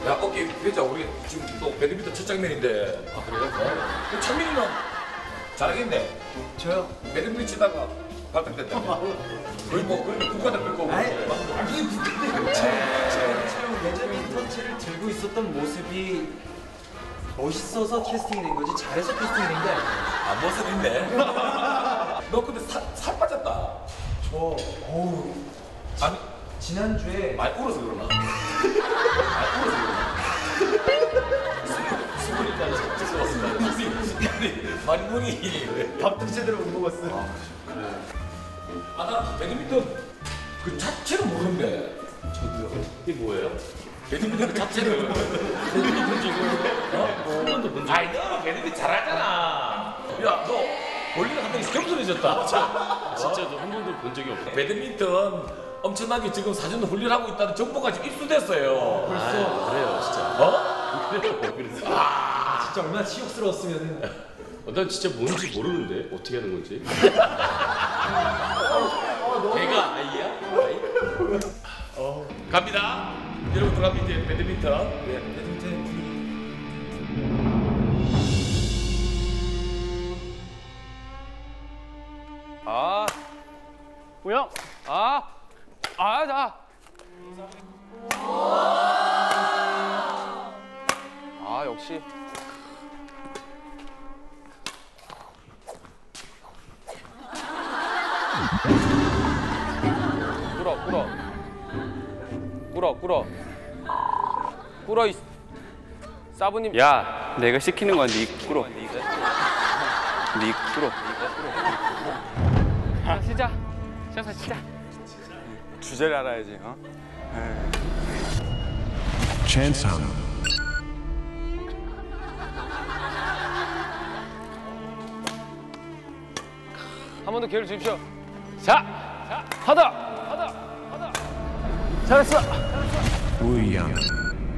야, 오케이, 그자 우리 지금 또 배드민턴 첫 장면인데. 아, 그래요? 그 창민이는 잘하겠네. 저요? 배드민턴 치다가 발탁됐다. 거의 뭐 국가대표 거고. 아니 처음 배드민턴치를 들고 있었던 모습이 멋있어서 캐스팅이 된 거지 잘해서 캐스팅이 된 게 아니에요. 아, 멋은 있네. 너 근데 살 빠졌다. 어우 아니, 지난주에 많이 울어서 그러나? 많이 울어서 그러나? 수분이니까 죄송합니다. 많이 눈이. 밥도 제대로 못 먹었어. 아, 나 배드민턴 그 자체를 모르는데. 저도요. 이게 뭐예요? 배드민턴 그 자체를. 배드민턴 지금 한 번도 본 적. 아이, 너 배드민턴 잘하잖아. 야, 너 원리가 갑자기 겸손해졌다. 진짜 저 한 번도 본 적이 없어요. 배드민턴 엄청나게 지금 사전도 훈련하고 있다는 정보가 지금 입수됐어요. 아, 그래요, 진짜. 어? 그래서. 진짜 얼마나 치욕스러웠으면은. 난 진짜 뭔지 모르는데 어떻게 하는 건지. 걔가 아이야? 아이? 갑니다. 여러분들 가면 이제 배드민턴. 배드민턴 분위기. 아, 우영, 나. 역시. 꿇어, 이 사부님. 야, 내가 시키는 건 네 꿇어. 네 꿇어. 시작. 시작. 주제를 알아야지. 어? Chance Hum. 한 번 더 기회를 주십시오. 자, 하다. 잘했어. Wu Yang.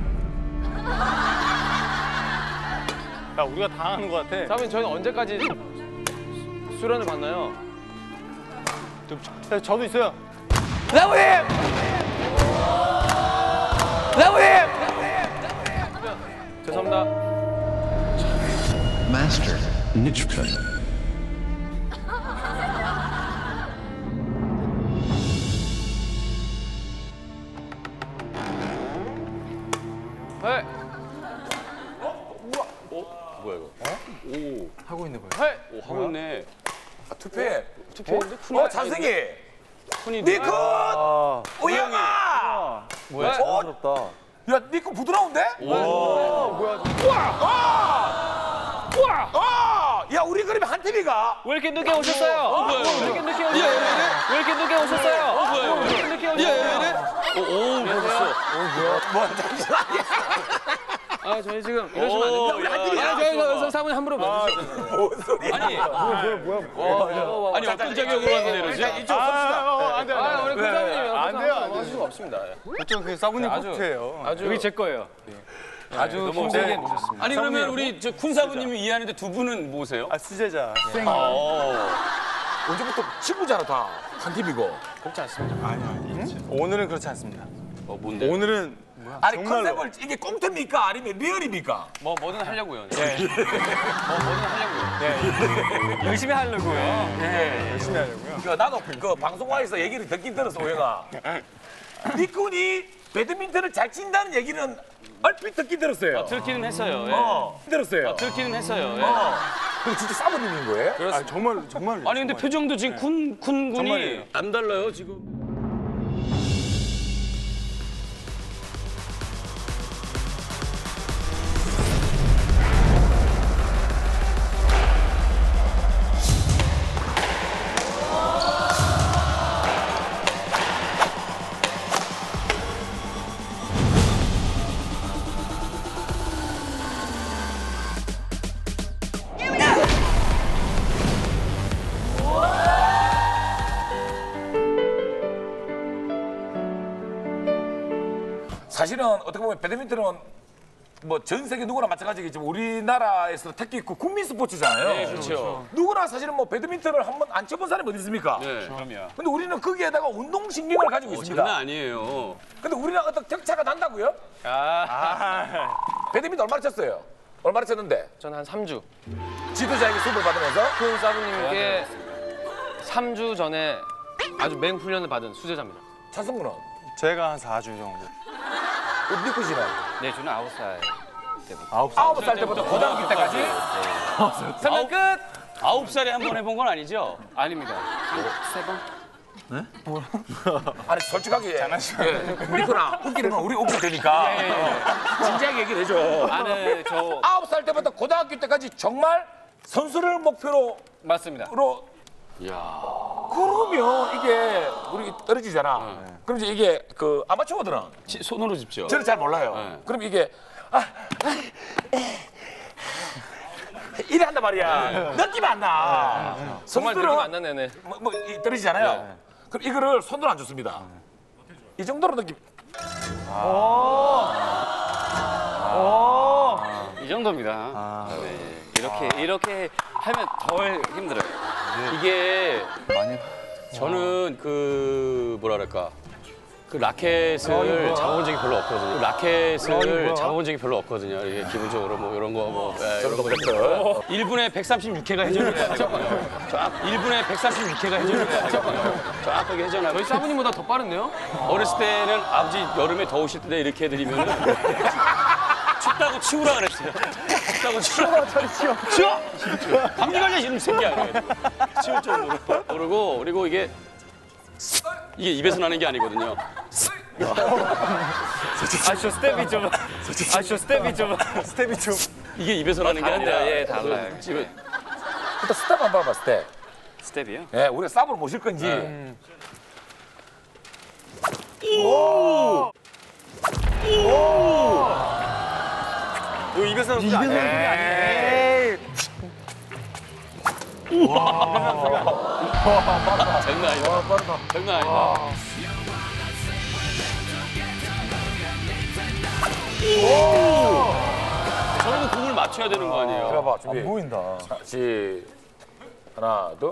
야, 우리가 당하는 것 같아. 사부님, 저희는 언제까지 수련을 받나요? 저도 있어요. 죄송합니다. Master Nichpun. 네. 뭐야 이거? 오, 하고 있는 거예요. 네. 오 하고 있네. 아, 투표해. 투표했는데? 찬승이. 손이 니컷! 우영아! 뭐야? 자연스럽다. 야, 니컷 부드러운데? 뭐야? 우와! 야, 우리 그러면 한 팀이가? 왜 이렇게 늦게 오셨어요? 왜 이렇게 늦게 오셨어요? 왜 이렇게 늦게 오셨어요? 왜 이렇게 늦게 오셨어요? 오, 멋있어. 뭐, 잠시만. 아, 저희 지금 이러시면 안 됩니다. 우리 한 팀이야. 저희 사모님 함부로 말해주세요. 뭔 소리야? 아니 어떤 자격으로 하는데 이러지? 자, 이쪽 섭시다. 안 돼, 아, 우리 큰사모님 안 돼요, 안 하실 수가 없습니다. 보통 그 사부님 코트예요. 아주 여기 제 거예요. 아주 힘들게 모셨습니다. 아니 그러면 우리 저 쿤사부님이 이해하는데 두 분은 뭐세요? 아, 수제자. 언제부터 친구잖아, 다. 한 팀이고. 그렇지 않습니다. 아니. 오늘은 그렇지 않습니다. 뭔데? 오늘은 아니, 정말로. 컨셉을 이게 꽁트입니까? 아니면 리얼입니까? 뭐든 하려고요. 뭐든 하려고요. 열심히 하려고요. 예. 열심히 하려고요. 나도 그 방송화에서 얘기를 듣긴 들었어, 오해가. 니꾼이 배드민턴을 잘 친다는 얘기는 얼핏 듣긴 들었어요. 들기는 했어요. 예. 들었어요. 들기는 했어요. 예. 근데 진짜 사부님인 거예요? 아, 정말. 아니 근데 표정도 지금 쿤 군이 정말이에요. 안 달라요 지금. 사실은 어떻게 보면 배드민턴은 뭐 전 세계 누구나 마찬가지겠지만 우리나라에서 특히 그 국민 스포츠잖아요. 네, 그렇죠. 누구나 사실은 뭐 배드민턴을 한번 안 쳐본 사람이 어디 있습니까? 네, 그럼요. 근데 우리는 거기에다가 운동신경을 가지고 있습니다. 장난 아니에요. 근데 우리랑 어떤 격차가 난다고요? 배드민턴 얼마나 쳤어요? 얼마나 쳤는데? 저는 한 3주. 지도자에게 수업을 받으면서? 큰 사부님께 3주 전에 아주 맹훈련을 받은 수제자입니다. 차승구는? 제가 한 4주 정도. 니코 씨는? 네, 저는 9살. 9살 때부터 고등학교 때까지? 설명 끝! 9살에 한 번 해본 건 아니죠? 아닙니다. 아니 솔직하게 니코나 웃기는 건 우리 웃길 테니까 진지하게 얘기를 해줘. 아, 네, 저 9살 때부터 고등학교 때까지 정말 선수를 목표로 맞습니다. 그러면 이게 우리 떨어지잖아. 그럼 이제 이게 그 아마추어들은 손으로 짚죠. 저는 잘 몰라요. 네. 그럼 이게 이래 한단 말이야. 느낌 안 나. 정말 선수들은 느낌 안 나네, 네. 이 떨어지잖아요. 그럼 이거를 손으로 안 줬습니다. 이 정도로 느낌. 이 정도입니다. 네, 이렇게 하면 더 힘들어요. 이게 저는 그 뭐랄까 그 라켓을 잡아본 적이 별로 없거든요. 라켓을 잡아본 적이 별로 없거든요. 이게 기본적으로 뭐 이런 거 뭐 이런 거 1분에 136회가 회전을 하잖아요. 1분에 136회가 회전을 하잖아요. 정확하게 회전하고. 저희 사부님보다 더 빠른데요? 어렸을 때는 아버지 여름에 더우실 때 이렇게 해드리면 춥다고 치우라 그랬어요. 춥다고 치우라. 치워. 감기 걸려 이런 새끼야. 치울 정도로. 그리고 이게 입에서 나는 게 아니거든요. 아저 스텝이 좀. 스텝이 좀. 이게 입에서 나는 게 아니라 예, 달라요. 지금 일단 스텝 한번 봐봐 스텝. 스텝이요? 예, 우리가 쌉으로 모실 건지. 이거 입에서 나는 소리 아니에요. 장난 아니다. 장난 아니다. 저는 공을 맞춰야 되는 거 아니에요? 들어봐 준비. 보인다. 자, 하나, 둘.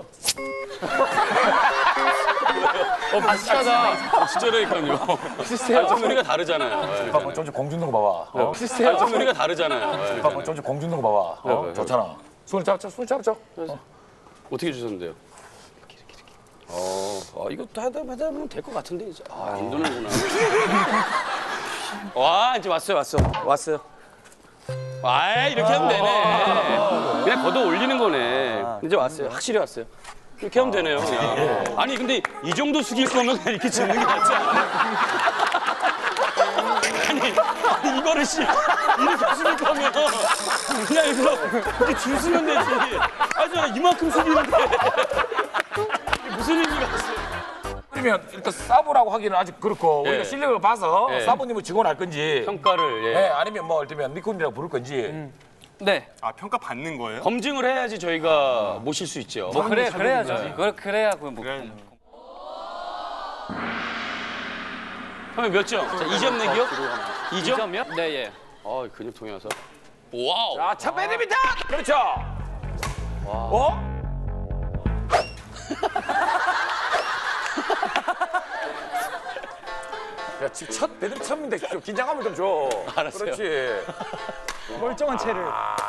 비슷하다. 진짜라니까요. 좀 소리가 다르잖아요. 봐봐, 좀 공주는 거 봐봐. 좀 소리가 다르잖아요. 봐봐, 좀 공주는 거 봐봐. 좋잖아. 손을 잡자, 손을 잡자. 어떻게 주셨는데요? 이거 하다 보면 될 것 같은데 이제. 힘드는구나. 와, 이제 왔어요. 이렇게 하면 되네. 그냥 걷어 올리는 거네. 이제 왔어요. 확실히 왔어요. 이렇게 하면 되네요. 그냥. 아니 근데 이 정도 숙일 거면 그냥 이렇게 짚는 게 낫지 않아요? 아니 이거를 이렇게 숙일 거면 그냥 이렇게 줄 쓰면 되지. 저 이만큼 숙이는데 이게 무슨 의미가 있어요? 그러면 일단 사부라고 하기는 아직 그렇고 예. 우리가 실력을 봐서 예. 사부님을 지원할 건지 평가를 예, 아니면 뭐 이를테면 니콘이라고 부를 건지 네. 아, 평가 받는 거예요? 검증을 해야지 저희가 모실 수 있죠. 그래야죠. 그래야 그 뭐. 그러면 몇 점? 자, 2점 내기요? 2점? 2점이요? 네, 예. 근육통이 와서. 와우. 자, 첫 배드민턴! 그렇죠. 어? 야, 지금 첫 배드민턴인데 좀 긴장감을 좀 줘. 알았어요. 그렇지. 멀쩡한 채를.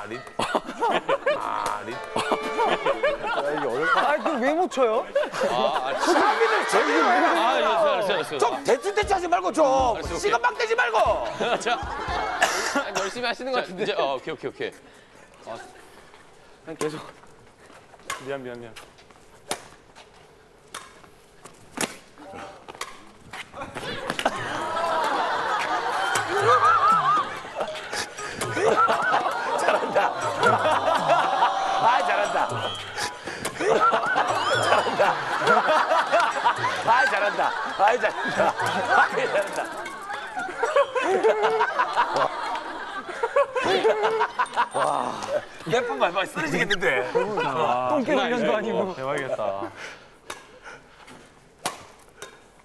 왜 못 쳐요? 수비를 제일 알았어요. 좀 대충 하지 말고 좀 오케이. 시간 막 내지 말고. 자, 열심히 하시는 것 같은데. 이제 오케이. 계속. 미안. 잘한다. 잘한다. 몇분 말봐 쓰러지겠는데. 똥개 훈련도 아니고. 대박이겠다.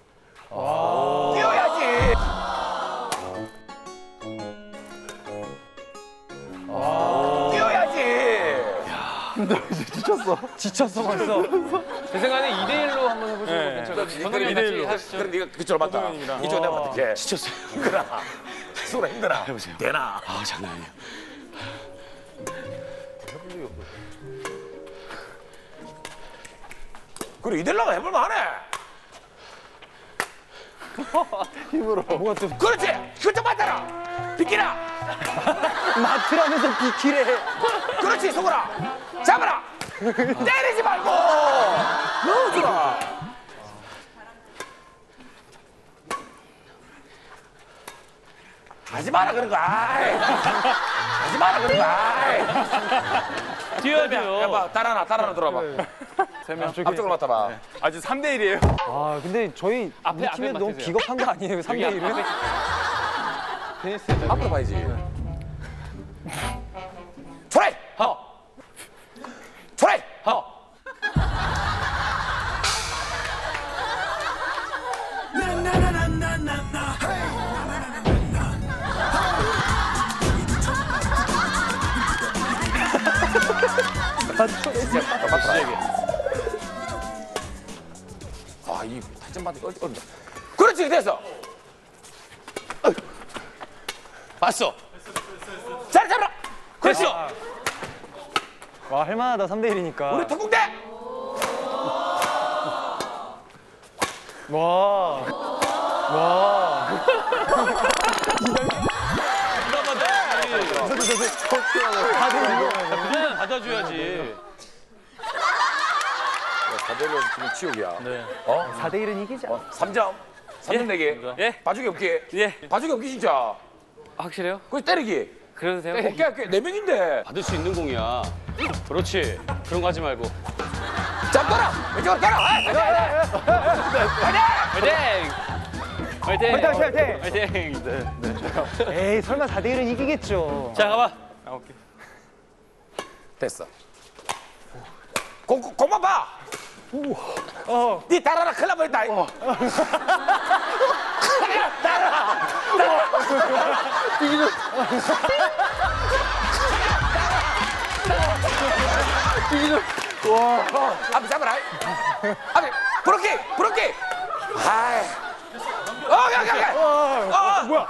뛰어야지. 지쳤어 벌써. 제 생각에 2대1로 한번 해보시는 거 괜찮을 것 같아요. 전동이 형 같이 하시죠. 그래 네가 그쪽으로 맞다. 이쪽 내가 맞을게. 지쳤어요. 힘들어. 수라 힘들어. 해보세요. 되나? 아 장난 아니에요. 그래 이대로가 해볼만 하네. 뭐가 또 그렇지. 그쪽 맞아라. 비키라. 마트라면서 비키래. 그렇지 소구라. 잡아라. 때리지 말고. 너무 좋아. 하지 마라 그런 거. 아이. 하지 마라 그런 거. 아이. 뛰어야 돼요. 해봐. 따라나 들어봐. 앞쪽으로 맡아봐. 아주 3대 1이에요. 아 근데 저희 앞에, 우리 앞에 팀에 너무 맡으세요. 비겁한 거 아니에요? 3대 1은? 앞으로 봐야지. 초라이. 초라이. 이 타점받기 어렵다. 그렇지 됐어. 봤어. 잘 잡아라. 그렇지. 와 할만하다 3대 1이니까. 우리 특공대. 와. 그냥 받아줘야지. 사대로 지금 치욕이야. 네. 4대 1은 이기자. 3점. 3점 내기. 예. 봐주기 없기. 예. 봐주기 없기 진짜. 확실해요? 그래서 때리기. 그래도 돼요? 오케이. 4명인데. 받을 수 있는 공이야. 그렇지. 그런 거 하지 말고. 잡더라. 왼쪽으로 따라. 화이팅! 화이팅! 화이팅! 에이 설마 4대 1은 이기겠죠. 자 가봐. 됐어. 공만 봐. 니 따라라 큰일 나버렸다. 따라. 앞에 잡아라. 앞에 브로킹. 아이. 오케이. 뭐야?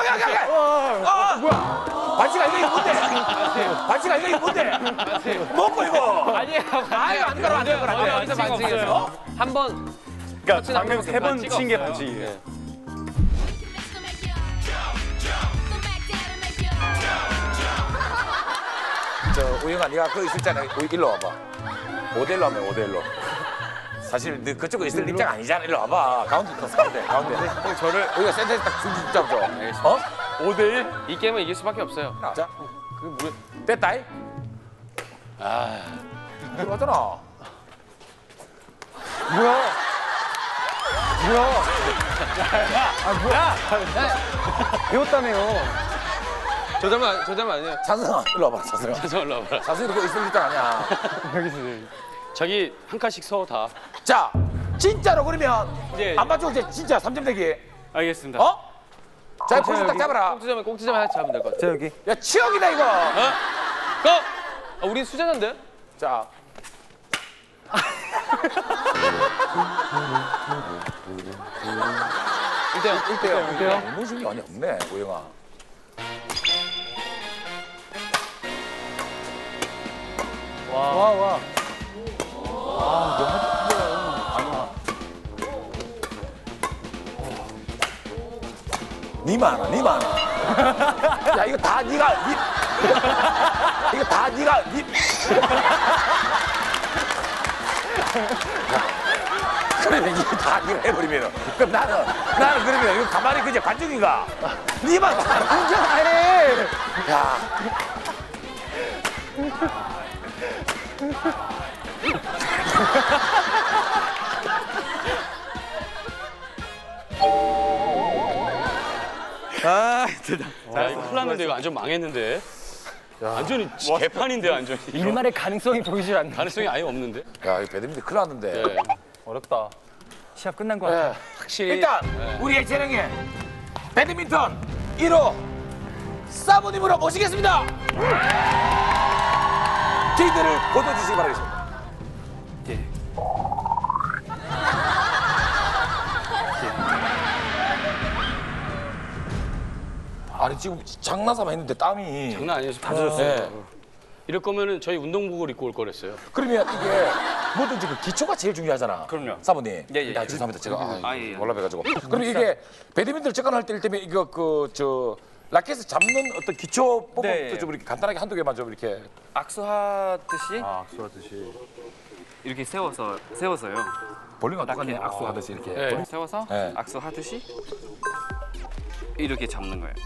뭐야? 반칙 아니가 이거 뭔데? 먹고 이거. 아니에요. 아유 안 가라. 어디서 반칙이었어? 한번 그러니까 방금 3번 친 게 반칙이에요. 저 우영아 네가 거기 있었잖아. 일로 와봐. 5대1로 하면 5대1로. 사실 너 그쪽에 있을 입장 아니잖아. 일로 와봐. 가운데. 저를 우리가 센터에서 딱 중심 잡죠. 어? 5대1? 이 게임은 이길 수밖에 없어요. 자, 됐다이. 들어왔잖아. 뭐야? 배웠다며요. 저 자만 아니에요. 찬성아, 일로 와봐. 찬성아. 가서 올라와라. 찬성이 그거 있을 입장 아니야. 자기 한 칸씩 서 다. 자, 진짜로 그러면 예. 안 맞추고 이제 진짜 3점 내기. 알겠습니다. 어? 자, 포즈 딱 잡아라. 꼭지점에 하나 잡으면 될 것 같아요. 자 여기. 야, 치역이다 이거. 고! 아, 우린 수제자인데? 자. 일대요. 운동신이 많이 없네, 우영아. 와. 니만 하나. 야, 이거 다 니가, 이거 다 니가, 그러면 이거 다 니가 해버리면 그럼 나는 그러면 이거 가만히 그냥 관중인가? 니만 다 인정 안 해. 야. 아 진짜. 야, 이거 큰일 났는데 이거 완전 망했는데. 완전히 개판인데 완전히. 일말의 가능성이 보이질 않네. 가능성이 아예 없는데. 야, 이 배드민턴 큰일 났는데. 네. 어렵다. 시합 끝난 거 같아. 확실히 일단 우리의 재능에 배드민턴 1호 사부님으로 모시겠습니다. 저희들을 거둬주시기 바라겠습니다. 아니 지금 장난삼아 했는데 땀이. 장난 아니에요. 다 젖었어요. 네. 이럴 거면은 저희 운동복을 입고 올 거랬어요. 그러면 이게 뭐든지 그 기초가 제일 중요하잖아. 그럼요. 사모님. 예. 야, 죄송합니다. 제가 예. 몰라봬가지고. 그럼 이게 배드민턴 접근할 때면 이거 라켓을 잡는 어떤 기초 법도 네. 좀 이렇게 간단하게 한두 개만 좀 이렇게. 악수하듯이 악수하듯이. 이렇게 세워서요. 볼링과 똑같네. 라켓. 악수하듯이 이렇게. 네. 세워서 네. 악수하듯이 이렇게 잡는 거예요.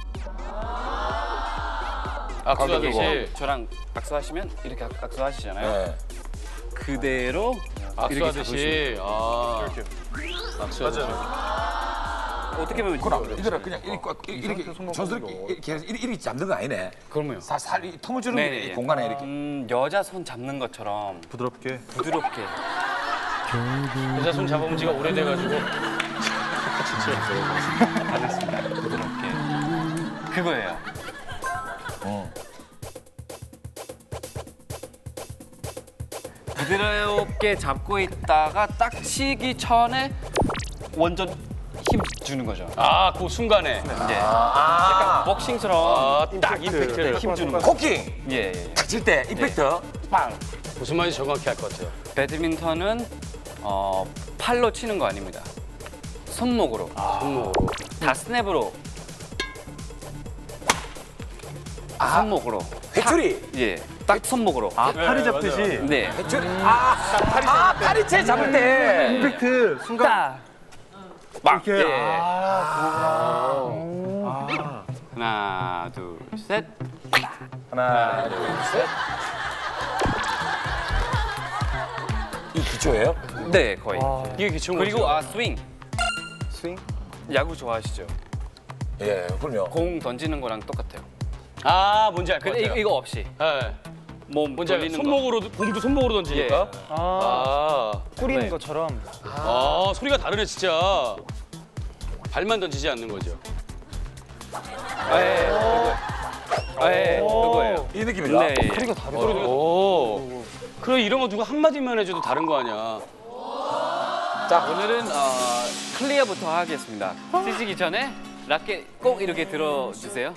악수하듯이. 저랑 악수하시면 이렇게 악수하시잖아요. 네. 그대로 이렇게 악수하듯이. 아. 악수하듯이. 어떻게 보면 그럼 이거를 그냥 이렇게 전스럽게 이렇게 해서 이렇게 잡는 거 아니네. 그럼요. 살살 이 틈을 주는 네네. 이 공간에 이렇게. 여자 손 잡는 것처럼 부드럽게. 부드럽게. 여자 손 잡아본 지가 오래돼가지고. 반갑습니다. 부드럽게. 그거예요. 부드럽게 잡고 있다가 딱 치기 전에 완전 힘 주는 거죠. 아, 그 순간에. 이제 약간 복싱처럼 딱 임팩트를. 힘 주는 거죠. 코킹 예. 딱 칠 때 임팩트 빵. 무슨 말인지 정확히 알 것 같아요. 배드민턴은 팔로 치는 거 아닙니다. 손목으로. 손목으로. 다 스냅으로. 손목으로. 회초리. 예. 딱 손목으로. 팔이 잡듯이. 네. 회초리. 파리채 잡을 때. 임팩트 순간. 막. 이렇게. 예. 아. 하나, 둘, 셋. 하나, 둘, 셋. 이 기초예요? 네, 거의. 이게 기초인 그리고 거죠? 스윙. 스윙? 야구 좋아하시죠? 예, 그럼요. 공 던지는 거랑 똑같아요. 아, 뭔지 알 것 근데 같아요. 이거 없이 네. 몸 뭔지 알아요. 돌리는 거. 손목으로, 공도 손목으로 던지니까. 아. 뿌리는 네. 것처럼. 아, 소리가 다르네, 진짜. 발만 던지지 않는 거죠. 예, 그거예요. 이 느낌이죠? 네. 소리가 다르다. 오. 그래, 이런 거 누가 한마디만 해줘도 다른 거 아니야. 자, 오늘은 클리어부터 하겠습니다. 치시기 전에 라켓 꼭 이렇게 들어주세요.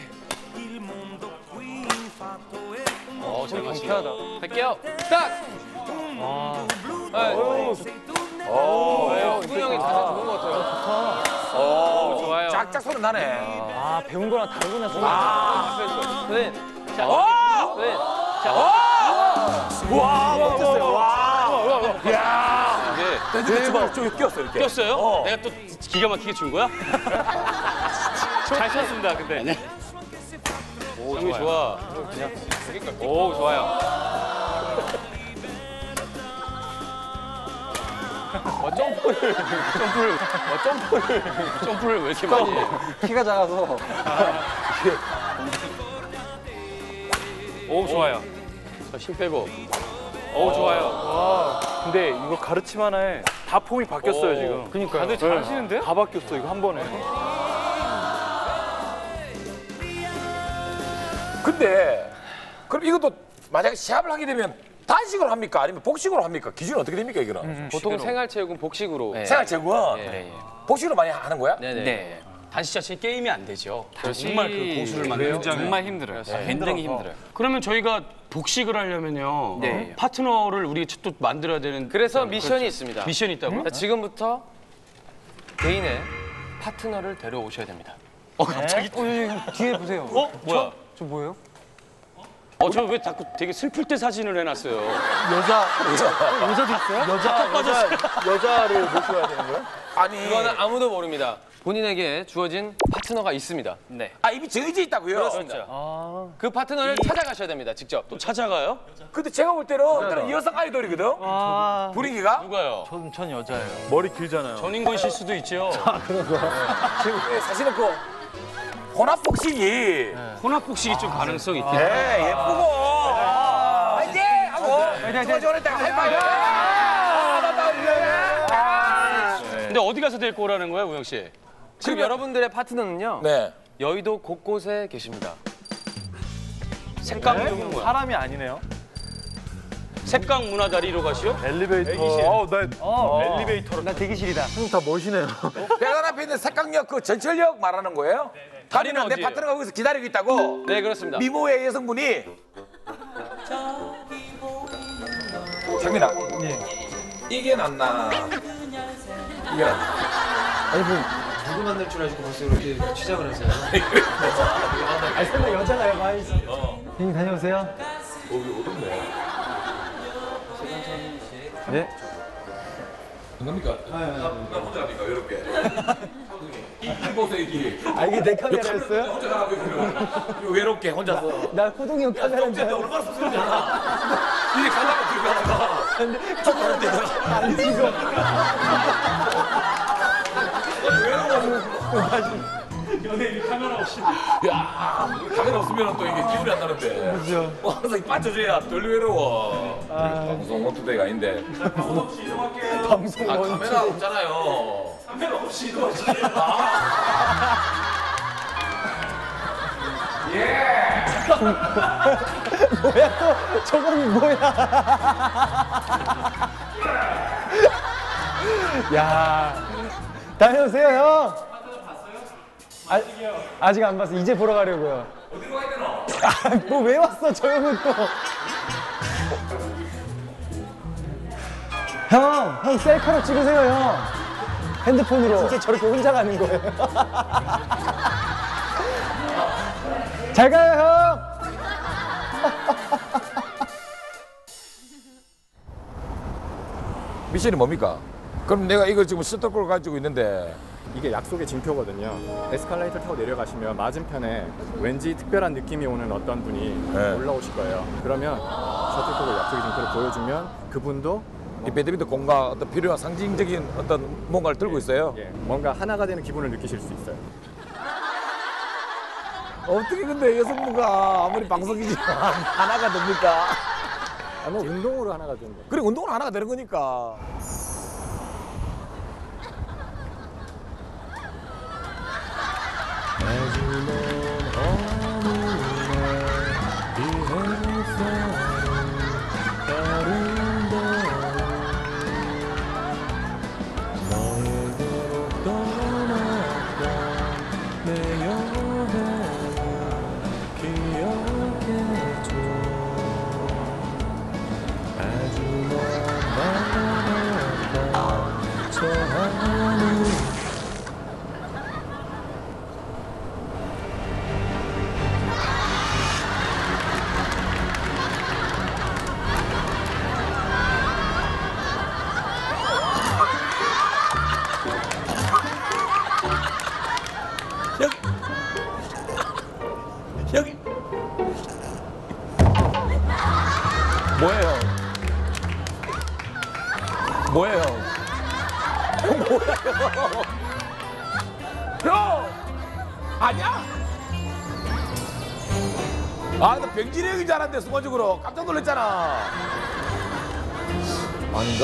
잘 맞춘다. 할게요. 딱! 수근이 형이 자세 좋은 것 같아요. 좋아요. 짝짝 소리 나네. 아, 배운 거랑 다르구나. 소리. 네. 자, 오! 네. 와, 멋졌어요. 와. 야. 이게 대박. 좀 끼었어, 이렇게. 꼈어요? 내가 또 기가 막히게 준 거야? 잘 쳤습니다, 근데. 오, 형이 좋아. 오, 좋아요. 점프를 왜 이렇게 많이 해? 키가 작아서. 오, 좋아요. 자, 힘 빼고. 오, 좋아요. 근데 이거 가르침 하나에 다 폼이 바뀌었어요, 지금. 그니까요. 다들 잘하시는데요? 다 바뀌었어, 이거 한 번에. 근데 그럼 이것도 만약에 시합을 하게 되면 단식으로 합니까? 아니면 복식으로 합니까? 기준이 어떻게 됩니까, 이거는? 보통 생활체육은 복식으로. 생활체육은 네. 복식으로 많이 하는 거야? 네. 단식 자체 게임이 안 되죠. 정말 그 고수를 만나는 정말 힘들어요. 굉장히 힘들어요. 그러면 저희가 복식을 하려면요. 네. 파트너를 우리 또 만들어야 되는 그래서 미션이 있습니다. 미션이 있다고요? 자, 지금부터 개인의 파트너를 데려오셔야 됩니다. 갑자기? 뒤에 보세요. 뭐야? 저 뭐예요? 저 왜 자꾸 되게 슬플 때 사진을 해놨어요? 여자도 있어요? 여자를 모셔야 되는 거예요? 아니, 그거는 아무도 모릅니다. 본인에게 주어진 파트너가 있습니다. 네. 이미 정해져 있다고요? 그렇습니다. 그 파트너를 찾아가셔야 됩니다. 직접. 또 찾아가요? 근데 제가 볼 때는 여성 아이돌이거든? 분위기가? 누가요? 전 여자예요. 머리 길잖아요. 전인권 실 수도 있죠. 사실은 그 혼합복식이 혼합복식이 좀 가능성이 있긴 해. 예, 예쁘고 화이팅! 하고 좋아할 때 하이파이브! 근데 어디 가서 데리고 오라는 거야, 우영 씨? 지금 여러분들의 파트너는요. 네. 여의도 곳곳에 계십니다. 색강 뭐야? 사람이 아니네요. 색강 문화다리로 가시오? 엘리베이터. 엘리베이터로. 나 대기실이다. 다 멋이네요. 배관 앞에 있는 색강역 그 전철역 말하는 거예요? 다리는 내 어디예요? 파트너가 거기서 기다리고 있다고. 네, 그렇습니다. 미모의 여성분이. 장민아. 이게 낫나? 이게 낫나? 아니 뭐 누구 만날 줄 아시고 벌써 이렇게 시작을 하세요? 아니 설마 여자가요? 많이 형님 다녀오세요. 여기 어둡네. 네. 뭡니까? 나 혼자 하니까 이렇게. 이 보세요 이게. 아 이게 내 카메라였어요? 혼자 가라고 이거 외롭게 혼자서. 나 호동이 형 카메라인 줄 알았어. 얼마나 쑥스럽잖아. 이게 가려고 들고 가다가. 안 찍어. 연예인이 카메라 없이. 야, 카메라 없으면 또 이게 기분이 안 나는데. 그죠. 항상 빠져줘야 덜 외로워. 방송 원투데이가 아닌데. 방송 아, 원투. 카메라 없잖아요. 카메라 없이 이거지. 뭐야 또 저건 뭐야? 야, 다녀오세요 형. 아직 안 봤어. 이제 보러 가려고요. 어디로 가야 되노? 뭐 왜 왔어 저 형은 또? 형 셀카로 찍으세요 형. 핸드폰으로. 진짜 저렇게 혼자 가는 거예요. 잘 가요 형. 미션이 뭡니까? 그럼 내가 이걸 지금 셔터콜 가지고 있는데 이게 약속의 징표거든요. 에스컬레이터 타고 내려가시면 맞은편에 왠지 특별한 느낌이 오는 어떤 분이 네. 올라오실 거예요. 그러면 셔틀콕을 약속의 징표를 보여주면 그분도 이 배드민턴 공과 어떤 필요한 상징적인 어떤 뭔가를 들고 있어요. 예, 뭔가 하나가 되는 기분을 느끼실 수 있어요. 어떻게 근데 여성분과 아무리 방송이지만 하나가 됩니까? 뭐 운동으로 하나가 되는 거예요. 그래 운동은 하나가 되는 거니까. 여기 뭐예요? 뭐예요? 뭐예요? 형! 아니야? 아, 나 병진이 형인 줄 알았는데 순간적으로 깜짝 놀랐잖아. 아닌가?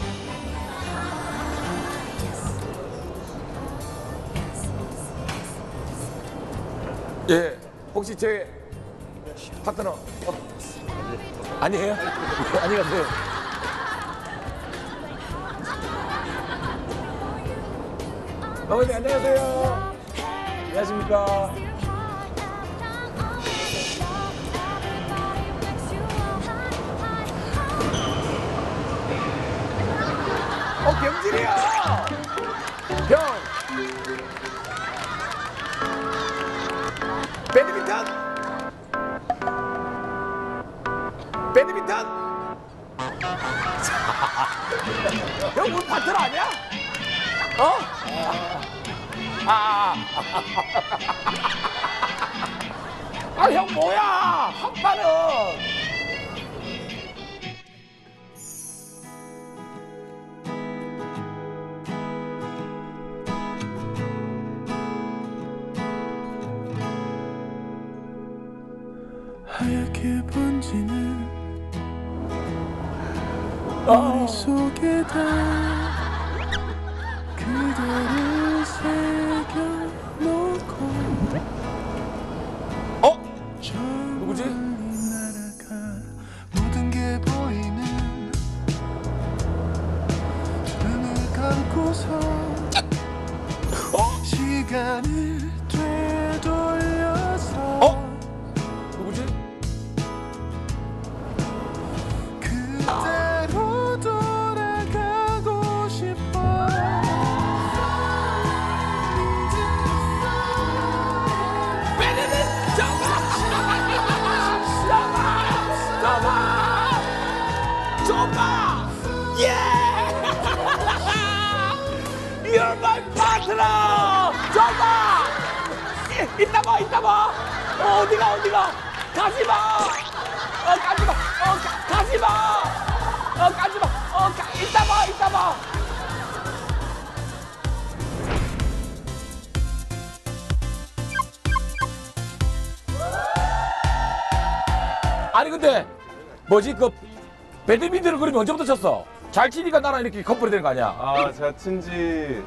예, 혹시 제 파트너 아니에요? 아니 가세요. 어머니 안녕하세요. 안녕하십니까? 경진이야. 형. 배드민턴. 배드민턴. 형 우리 파트너 아니야? 어? 형 뭐야? 한 판은. 하얗게 번지는 머릿속에다 그대를 새겨놓고 누구지? 날아가 모든 게 보이는 눈을 감고서 시간을 되돌려 이따 봐 이따 봐. 어디가 가지마. 가지마. 가지마. 가지마. 이따 봐. 아니 근데 뭐지 그 배드민턴을 그러면 언제부터 쳤어? 잘 치니까 나랑 이렇게 커플이 되는 거 아니야? 아 제가 친지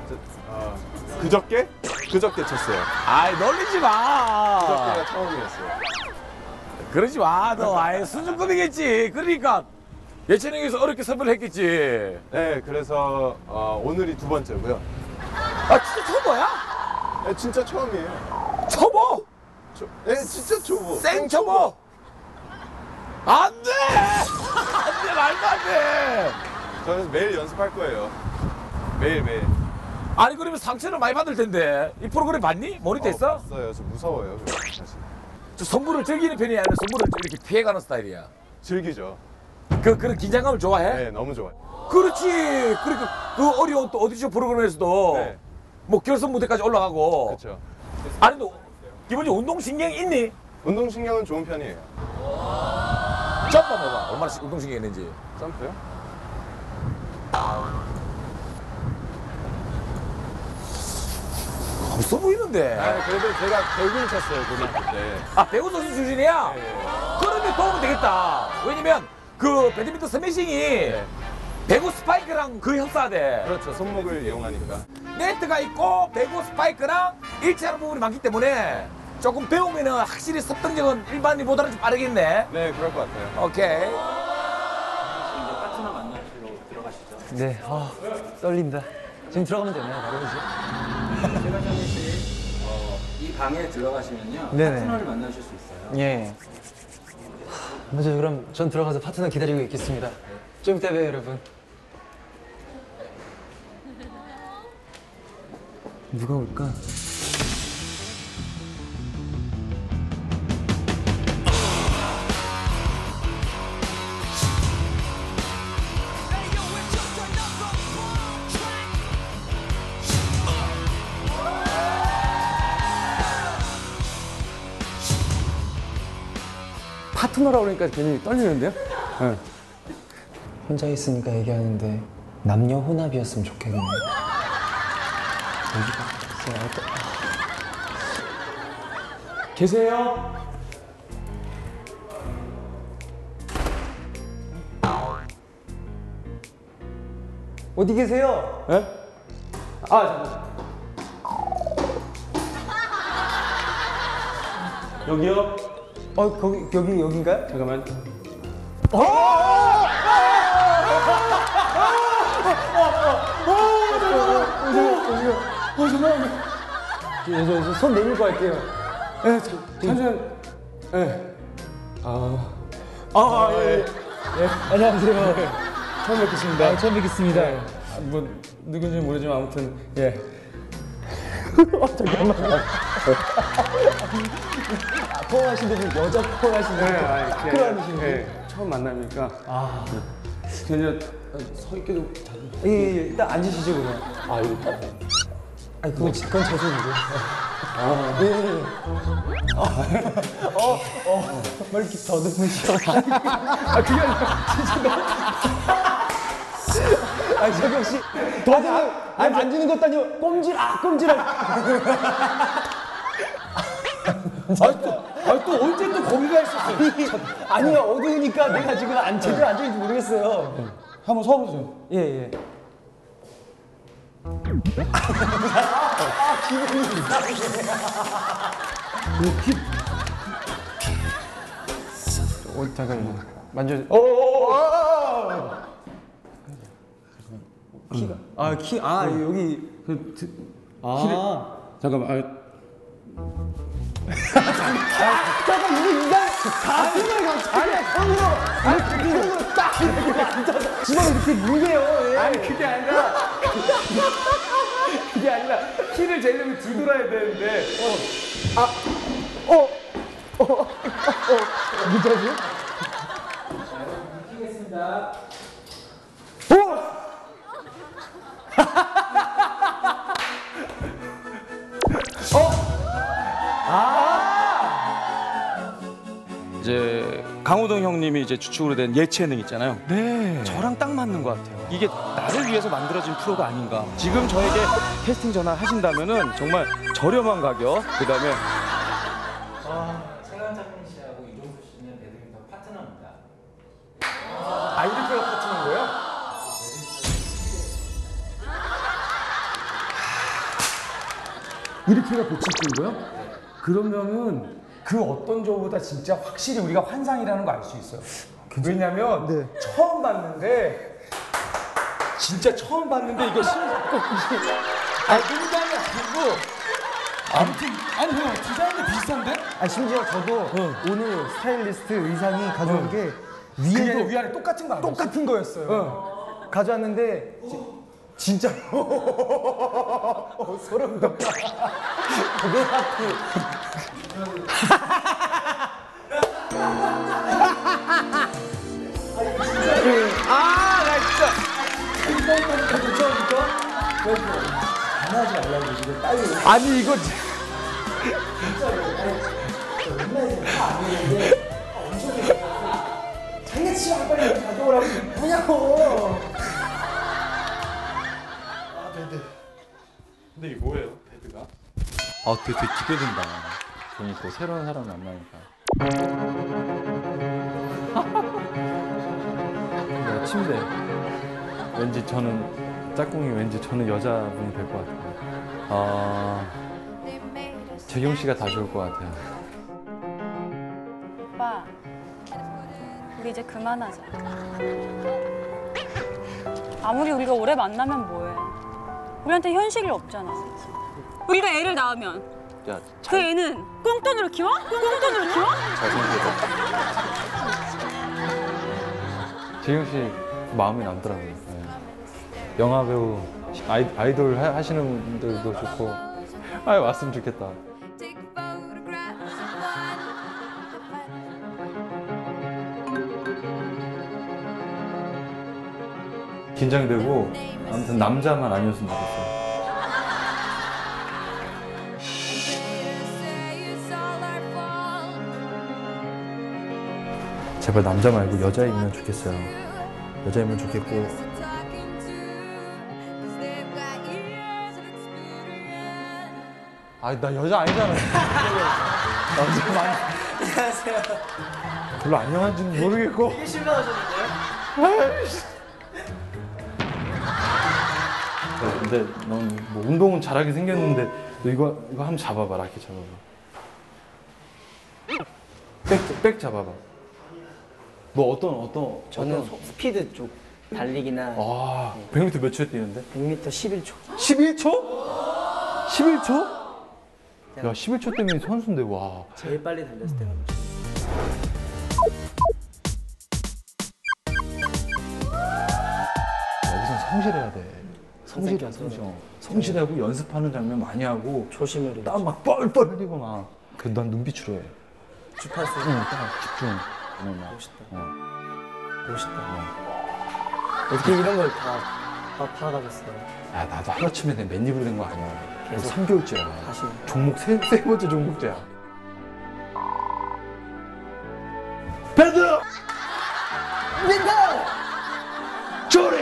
그저께? 그저께 쳤어요. 아이 놀리지 마. 그저께가 처음이었어요. 그러지 마. 너 아예 수준급이겠지. 그러니까 예체능에서 어렵게 섭외를 했겠지. 네, 그래서 오늘이 두 번째고요. 아 진짜 초보야? 네, 진짜 처음이에요. 초보? 네, 진짜 초보. 생초보? 안 돼! 안 돼, 말도 안 돼! 저는 매일 연습할 거예요. 매일. 아니, 그러면 상처를 많이 받을 텐데. 이 프로그램 봤니? 모니터했어? 봤어요. 저 무서워요, 사실. 저 선물을 즐기는 편이 아니라 선물을 이렇게 피해가는 스타일이야. 즐기죠. 그런 긴장감을 좋아해? 네, 너무 좋아요. 그렇지! 그러니까 그 어려운 또 오디션 프로그램에서도 네. 뭐 결선 무대까지 올라가고. 그렇죠. 아니, 너 기본적으로 운동신경이 있니? 운동신경은 좋은 편이에요. 점프 한번 해봐. 얼마나 운동신경이 있는지. 점프요? 없어 보이는데. 아, 그래도 제가 배구를 쳤어요, 고등학교 때. 아, 배구 선수 출신이야? 그러면 도움이 되겠다. 왜냐면 그 배드민턴 스매싱이 배구 스파이크랑 거의 흡사하대. 그렇죠, 손목을 이용하니까. 네트가 있고 배구 스파이크랑 일치하는 부분이 많기 때문에 조금 배우면은 확실히 습득력은 일반인보다는 좀 빠르겠네. 네, 그럴 것 같아요. 오케이. 네, 떨린다. 지금 들어가면 되나요, 바로 이제? 최가정희 씨, 이 방에 들어가시면요 네네. 파트너를 만나실 수 있어요. 예. 먼저 그럼 전 들어가서 파트너 기다리고 있겠습니다. 좀 이따 봬요, 여러분. 누가 올까? 파트너라고 그러니까 괜히 떨리는데요? 네. 혼자 있으니까 얘기하는데 남녀 혼합이었으면 좋겠네. 계세요? 어디 계세요? 예? 아, 잠깐만. 여기요? 여긴가요? 잠깐만. 손 내밀고 할게요. 잠시만. 예. 예. 안녕하세요. 처음 뵙겠습니다. 처음 뵙겠습니다. 뭐 누군지 모르지만 아무튼 예. 포옹하신 분 여자 포옹하신 분 끌어안으신 분. 예. 처음 만나니까 그냥 서 있기도 잘. 예. 일단 앉으시죠 그냥. 이거 아니 그건 제 손이죠. 왜 이렇게 더듬으셔? 그게 아니라 진짜 재경 씨 더듬은 아니 만지는 것도 아니고 꼼지락. 또 언제 또 거기가 있었어? 아니요 어두우니까 내가 지금 제대로 앉아있는지 모르겠어요. 한번 서보세요. 예. 기분이 잠깐만. 만져. 키가 여기 잠깐만. 잠깐 이거 이상 가슴을 아니 손으로 딱 이렇게 앉아서 주먹을 이렇게 물게요. 아니 그게 아니라 키를 재려면 뒤돌아야 되는데. 괜찮으세요? 하겠습니다. 이제 강호동 형님이 이제 주축으로 된 예체능 있잖아요. 네. 저랑 딱 맞는 것 같아요. 이게 나를 위해서 만들어진 프로가 아닌가. 지금 저에게 캐스팅 전화 하신다면은 정말 저렴한 가격, 그다음에 최강창민 씨하고 이종수 씨는 배드민턴 파트너입니다. 아, 이렇게가 파트너인 거예요? 이렇게가 고치는 거요? 그러면은 그 어떤 저보다 진짜 확실히 우리가 환상이라는 거 알 수 있어요. 왜냐면 처음 봤는데 진짜 처음 봤는데 이거 농담이 아니고 아무튼 아니 형 디자인이 비슷한데? 아 심지어 저도 오늘 스타일리스트 의상이 가져온 게 위에도 위아래 똑같은 거 아니었어요? 똑같은 거였어요. 가져왔는데 진짜로 소름 돋아. 왜 하필 나 진짜 장난하지 말라고 지금 빨리. 아니 이거 장난치지 마 빨리 가져오라고 뭐냐고. 근데 이게 뭐예요, 배드가? 되게 기대된다. 괜히 또 새로운 사람 만나니까. 침대. 왠지 저는 짝꿍이 왠지 저는 여자분이 될 것 같아요. 재경 씨가 다 좋을 것 같아요. 오빠, 우리 이제 그만하자. 아무리 우리가 오래 만나면 뭐해? 우리한테 현실이 없잖아. 우리가 애를 낳으면 그 애는 꽁돈으로 키워? 꽁돈으로 키워? 재경 씨 마음에 남더라고요. 네. 영화 배우, 아이돌 하시는 분들도 좋고, 왔으면 좋겠다. 긴장되고 아무튼 남자만 아니었으면 좋겠어요. 제발 남자 말고 여자이면 좋겠어요. 여자이면 좋겠고. 나 여자 아니잖아. 남자 많이. 안녕하세요. 별로 안녕한지는 모르겠고. 되게 실망하셨는데요? 근데 넌 뭐 운동은 잘하게 생겼는데 너 이거 한번 잡아봐. 라켓 잡아봐. 백 잡아봐. 뭐 어떤 저는 스피드 쪽 달리기나 100m 몇 초에 뛰는데? 100m 11초. 11초? 11초? 야 11초 때문에 선수인데 와. 제일 빨리 달렸을 때가 여기선 성실해야 돼. 성실해. 성실하고 연습하는 장면 많이 하고 조심해야 돼. 땀 막 뻘뻘 흘리고 막. 그래도 난 눈빛으로 해. 주파수. 딱 집중. 멋있다. 어떻게 이런 걸 다 파악하셨어요? 야 나도 하루아침에 내 맨입으로 된 거 아니야. 계속 3개월째야. 다시. 종목 세 번째 종목제야. 배드! 린다! 조리!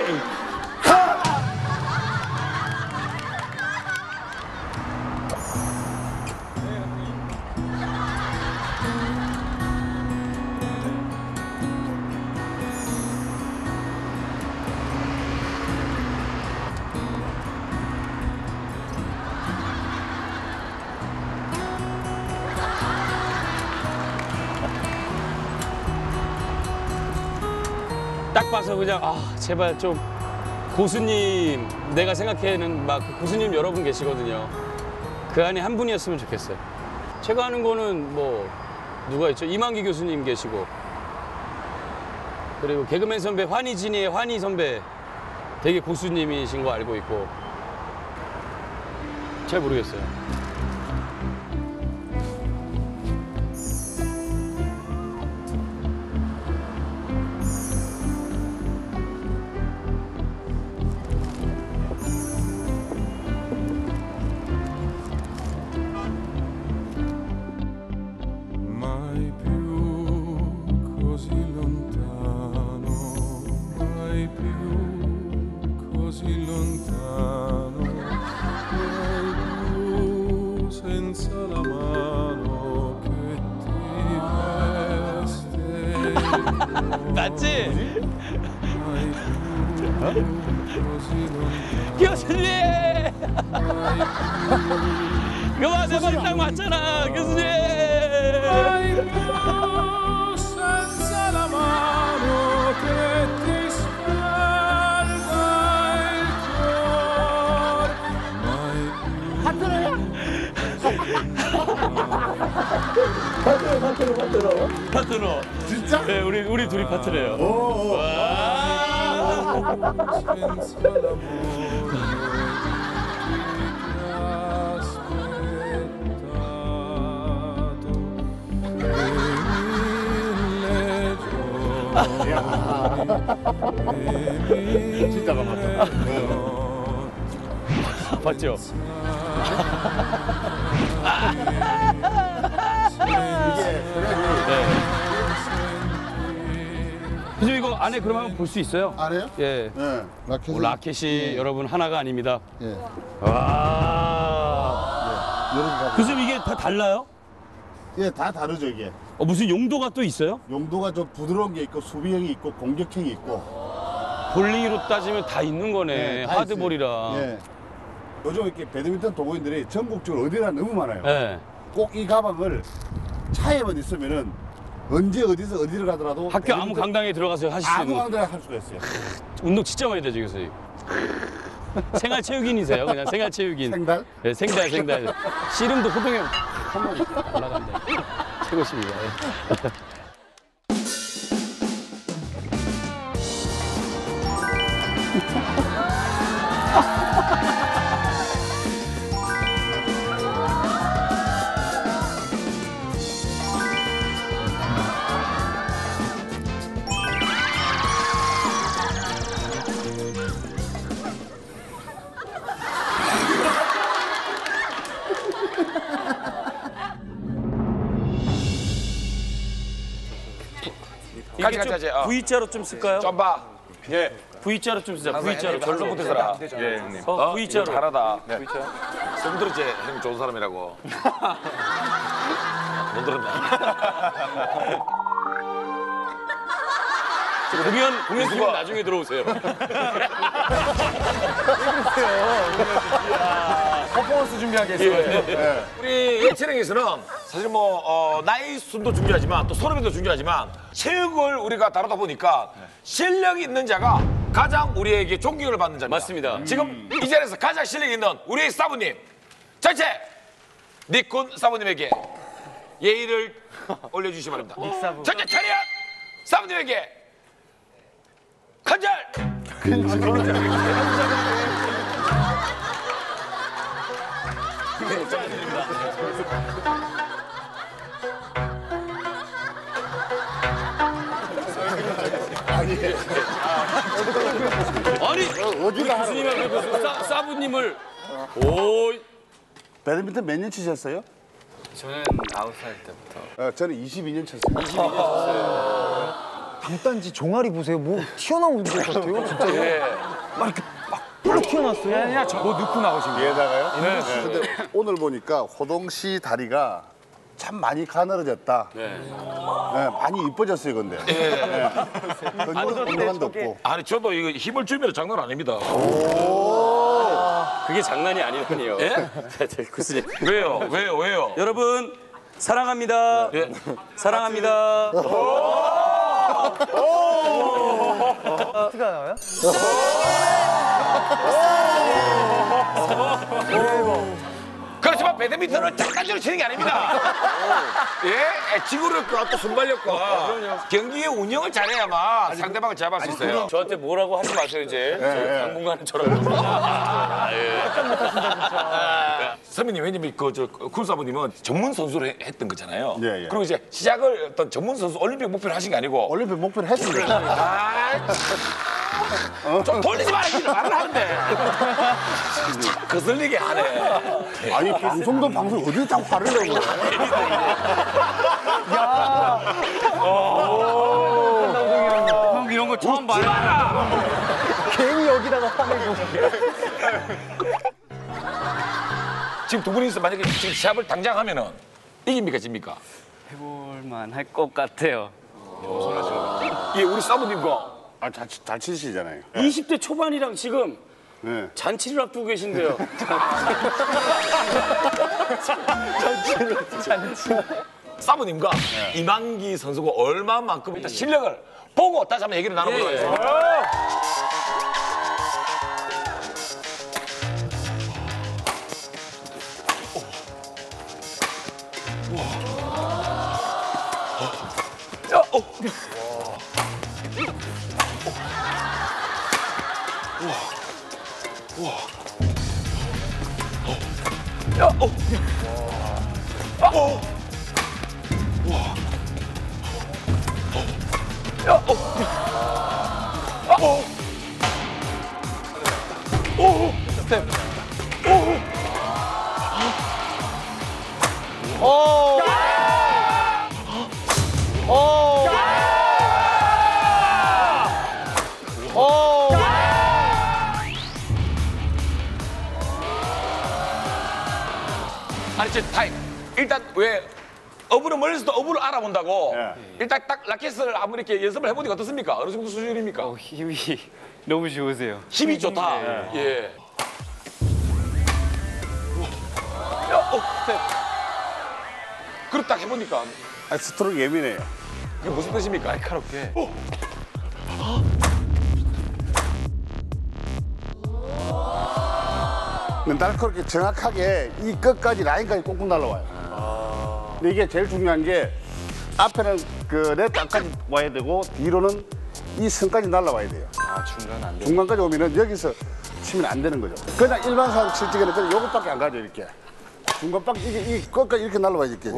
딱 봐서 그냥 제발 좀 고수님, 내가 생각해는 막 고수님 여러분 계시거든요. 그 안에 한 분이었으면 좋겠어요. 제가 하는 거는 뭐 누가 있죠? 이만기 교수님 계시고, 그리고 개그맨 선배 환희진이의 환희 선배 되게 고수님이신 거 알고 있고. 잘 모르겠어요. 맞지? 교수님! 그만 내 말이 딱 맞잖아, 교수님! 파트너. 진짜? 네, 우리 둘이 파트너예요. 진짜 반갑다. 봤죠? 그죠 이거 안에 그럼 한번 볼 수 있어요? 안에요? 예. 네. 라켓이 여러분 하나가 아닙니다. 예. 와. 교수님 이게 다 달라요? 예, 다 다르죠 이게. 무슨 용도가 또 있어요? 용도가 좀 부드러운 게 있고 수비형이 있고 공격형이 있고. 볼링으로 따지면 다 있는 거네. 다 하드볼이라. 있어요. 예. 요즘 이렇게 배드민턴 동호인들이 전국적으로 어디나 너무 많아요. 예. 꼭 이 가방을 차에만 있으면은 언제 어디서 어디를 가더라도 학교 아무 강당에 들어가서 하실 수 아무 있는 강당에 할 수가 있어요. 운동 진짜 많이 되죠 교수님. 생활체육인이세요? 그냥 생활체육인. 생달? 네, 생달. 씨름도 호동이 한 번에 올라간다. 최고십니다. 같이. V자로 좀 쓸까요? 좀 봐. 예. V자로 좀 쓰자. V자로. 절로 못해서라. 예, 형님. V자로. 잘하다. 네. 좀 들었지? 형님 좋은 사람이라고. 못 들었나? 공연 기분 나중에 들어오세요. 퍼포먼스 준비하겠어요. 우리 예체능에서는 사실 나이 순도 중요하지만 또 선후배도 중요하지만 체육을 우리가 다루다 보니까 실력이 있는 자가 가장 우리에게 존경을 받는 자입니다. 맞습니다. 지금 이 자리에서 가장 실력이 있는 우리 사부님 전체 니꾼 사부님에게 예의를 올려주시기 바랍니다. 전체 차렷 사부님에게 간절! 아니 교수님하고 사부님을 배드민턴 몇 년 치셨어요? 저는 9살 때부터. 저는 22년 쳤어요. 강단지 종아리 보세요. 뭐 튀어나온 것 같아요. 진짜. 막 이렇게 막 튀어나왔어요. 뭐 넣고 나오신 거예요? 위에다가요? 네. 근데 오늘 보니까 호동 씨 다리가 참 많이 가늘어졌다. 네. 많이 이뻐졌어요, 근데. 네. 건강도 없고. 아니 저도 이거 힘을 주면 장난 아닙니다. 그게 장난이 아니라니요. 예? 교수님. 왜요? 여러분 사랑합니다. 예. 사랑합니다. 티가 나와요? 그렇지만 배드민턴은 장난으로 치는 게 아닙니다. 예? 지구력과 또 순발력과 경기의 운영을 잘해야만 상대방을 잡을 수 있어요. 저한테 뭐라고 하지 마세요 이제. 당분간은 저랑. 선배님 왜냐면 쿨사부님은 전문 선수를 했던 거잖아요. 예. 그리고 이제 시작을 어떤 전문 선수 올림픽 목표를 하신 게 아니고 올림픽 목표를 했습니다. 좀 돌리지 말라 말을 하는데 거슬리게 하네. 아니, 방송도 방송 어디 다 화를 내고 그래. 형 이런 거 처음 봐요. 괜히 여기다가 화내고. 지금 두 분이서 만약에 지금 시합을 당장 하면은 이깁니까 집니까? 해볼만 할 것 같아요. 예, 우리 사부님과 잘 치시잖아요. 20대 초반이랑 지금 네. 잔치를 앞두고 계신데요. 사부님과 이만기 선수가 얼마만큼 일단 실력을 보고 다시 한번 얘기를 나눠보도록 하겠습니다. 아니 저 타임 일단 왜 어부는 멀리서도 어부를 알아본다고 일단 딱 라켓을 한번 이렇게 연습을 해보니까 어떻습니까? 어느 정도 수준입니까? 힘이 너무 좋으세요. 힘이 좋다. 예. 그렇게 딱 해보니까 스트로크 예민해요. 그게 무슨 뜻입니까? 날카롭게. 날카롭게 정확하게 이 끝까지 라인까지 꽁꽁 날라와요. 근데 이게 제일 중요한 게 앞에는 그 내 땅까지 와야 되고 뒤로는 이 선까지 날라와야 돼요. 중간 안 돼. 중간까지 오면은 여기서 치면 안 되는 거죠. 그냥 일반 사람 칠 적에는 그냥 요것밖에 안 가죠 이렇게. 중간밖에 이 끝까지 이렇게 날라와야 이렇게.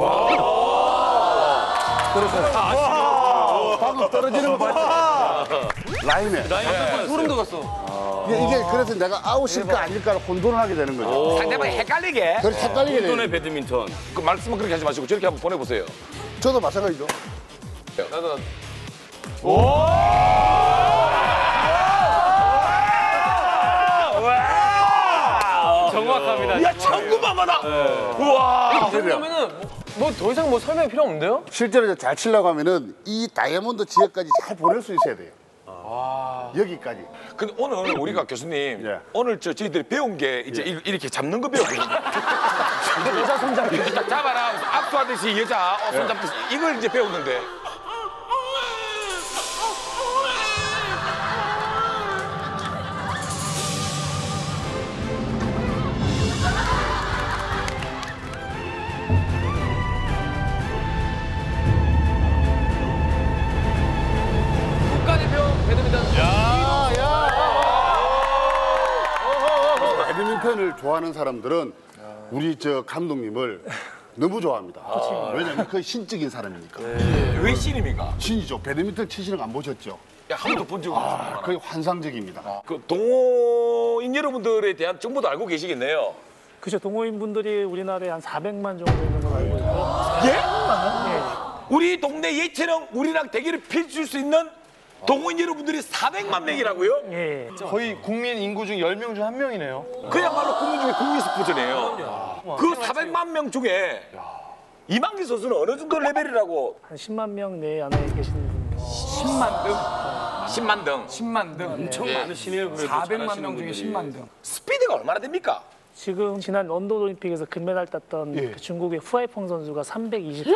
그래서 방금 떨어지는 거 봤죠? 라인에. 소름 돋았어. 이게 그래서 내가 아웃일까 아닐까 혼돈을 하게 되는 거죠. 상대방이 헷갈리게. 그래서 헷갈리게 돼요. 혼돈의 배드민턴. 그 말씀은 그렇게 하지 마시고 저렇게 한번 보내보세요. 저도 마찬가지죠. 나도. 정확합니다. 야 천구만마다. 우와. 그러면은 뭐 더 이상 뭐 설명이 필요 없는데요? 실제로 잘 치려고 하면은 이 다이아몬드 지역까지 잘 보낼 수 있어야 돼요. 여기까지. 근데 오늘 우리가 교수님 예. 오늘 저희들이 배운 게 이제 이렇게 잡는 거 배웠거든요. 여자 손잡기 딱 잡아라 압수하듯이 여자 손잡듯이 이걸 이제 배웠는데. 국가대표 배드민턴. 배드민턴을 좋아하는 사람들은 우리 저 감독님을 너무 좋아합니다. 왜냐면 그 신적인 사람이니까. 왜 신입니까? 신이죠. 배드민턴 치시는 거 안 보셨죠? 야, 한 번도 본 적 없어요. 거의 환상적입니다. 그 동호인 여러분들에 대한 정보도 알고 계시겠네요. 그죠. 동호인 분들이 우리나라에 한 400만 정도 있는 걸 알고 있고요. 예? 우리 동네 예체능 우리랑 대결을 펼칠 수 있는 동호인 여러분들이 400만 명이라고요? 예. 거의 국민 인구 중 10명 중 1명이네요. 그야말로 국민 중에 국민 스포츠네요. 그 400만 명 중에 이만기 선수는 어느 정도 레벨이라고? 한 10만 명 내 안에 계시는 분. 10만 등? 10만 등. 10만 등. 엄청 예. 많으시네요. 그래도 400만 잘하시는 명 중에 분들이. 10만 등. 스피드가 얼마나 됩니까? 지금 지난 런던 올림픽에서 금메달 땄던 그 중국의 후아이펑 선수가 320.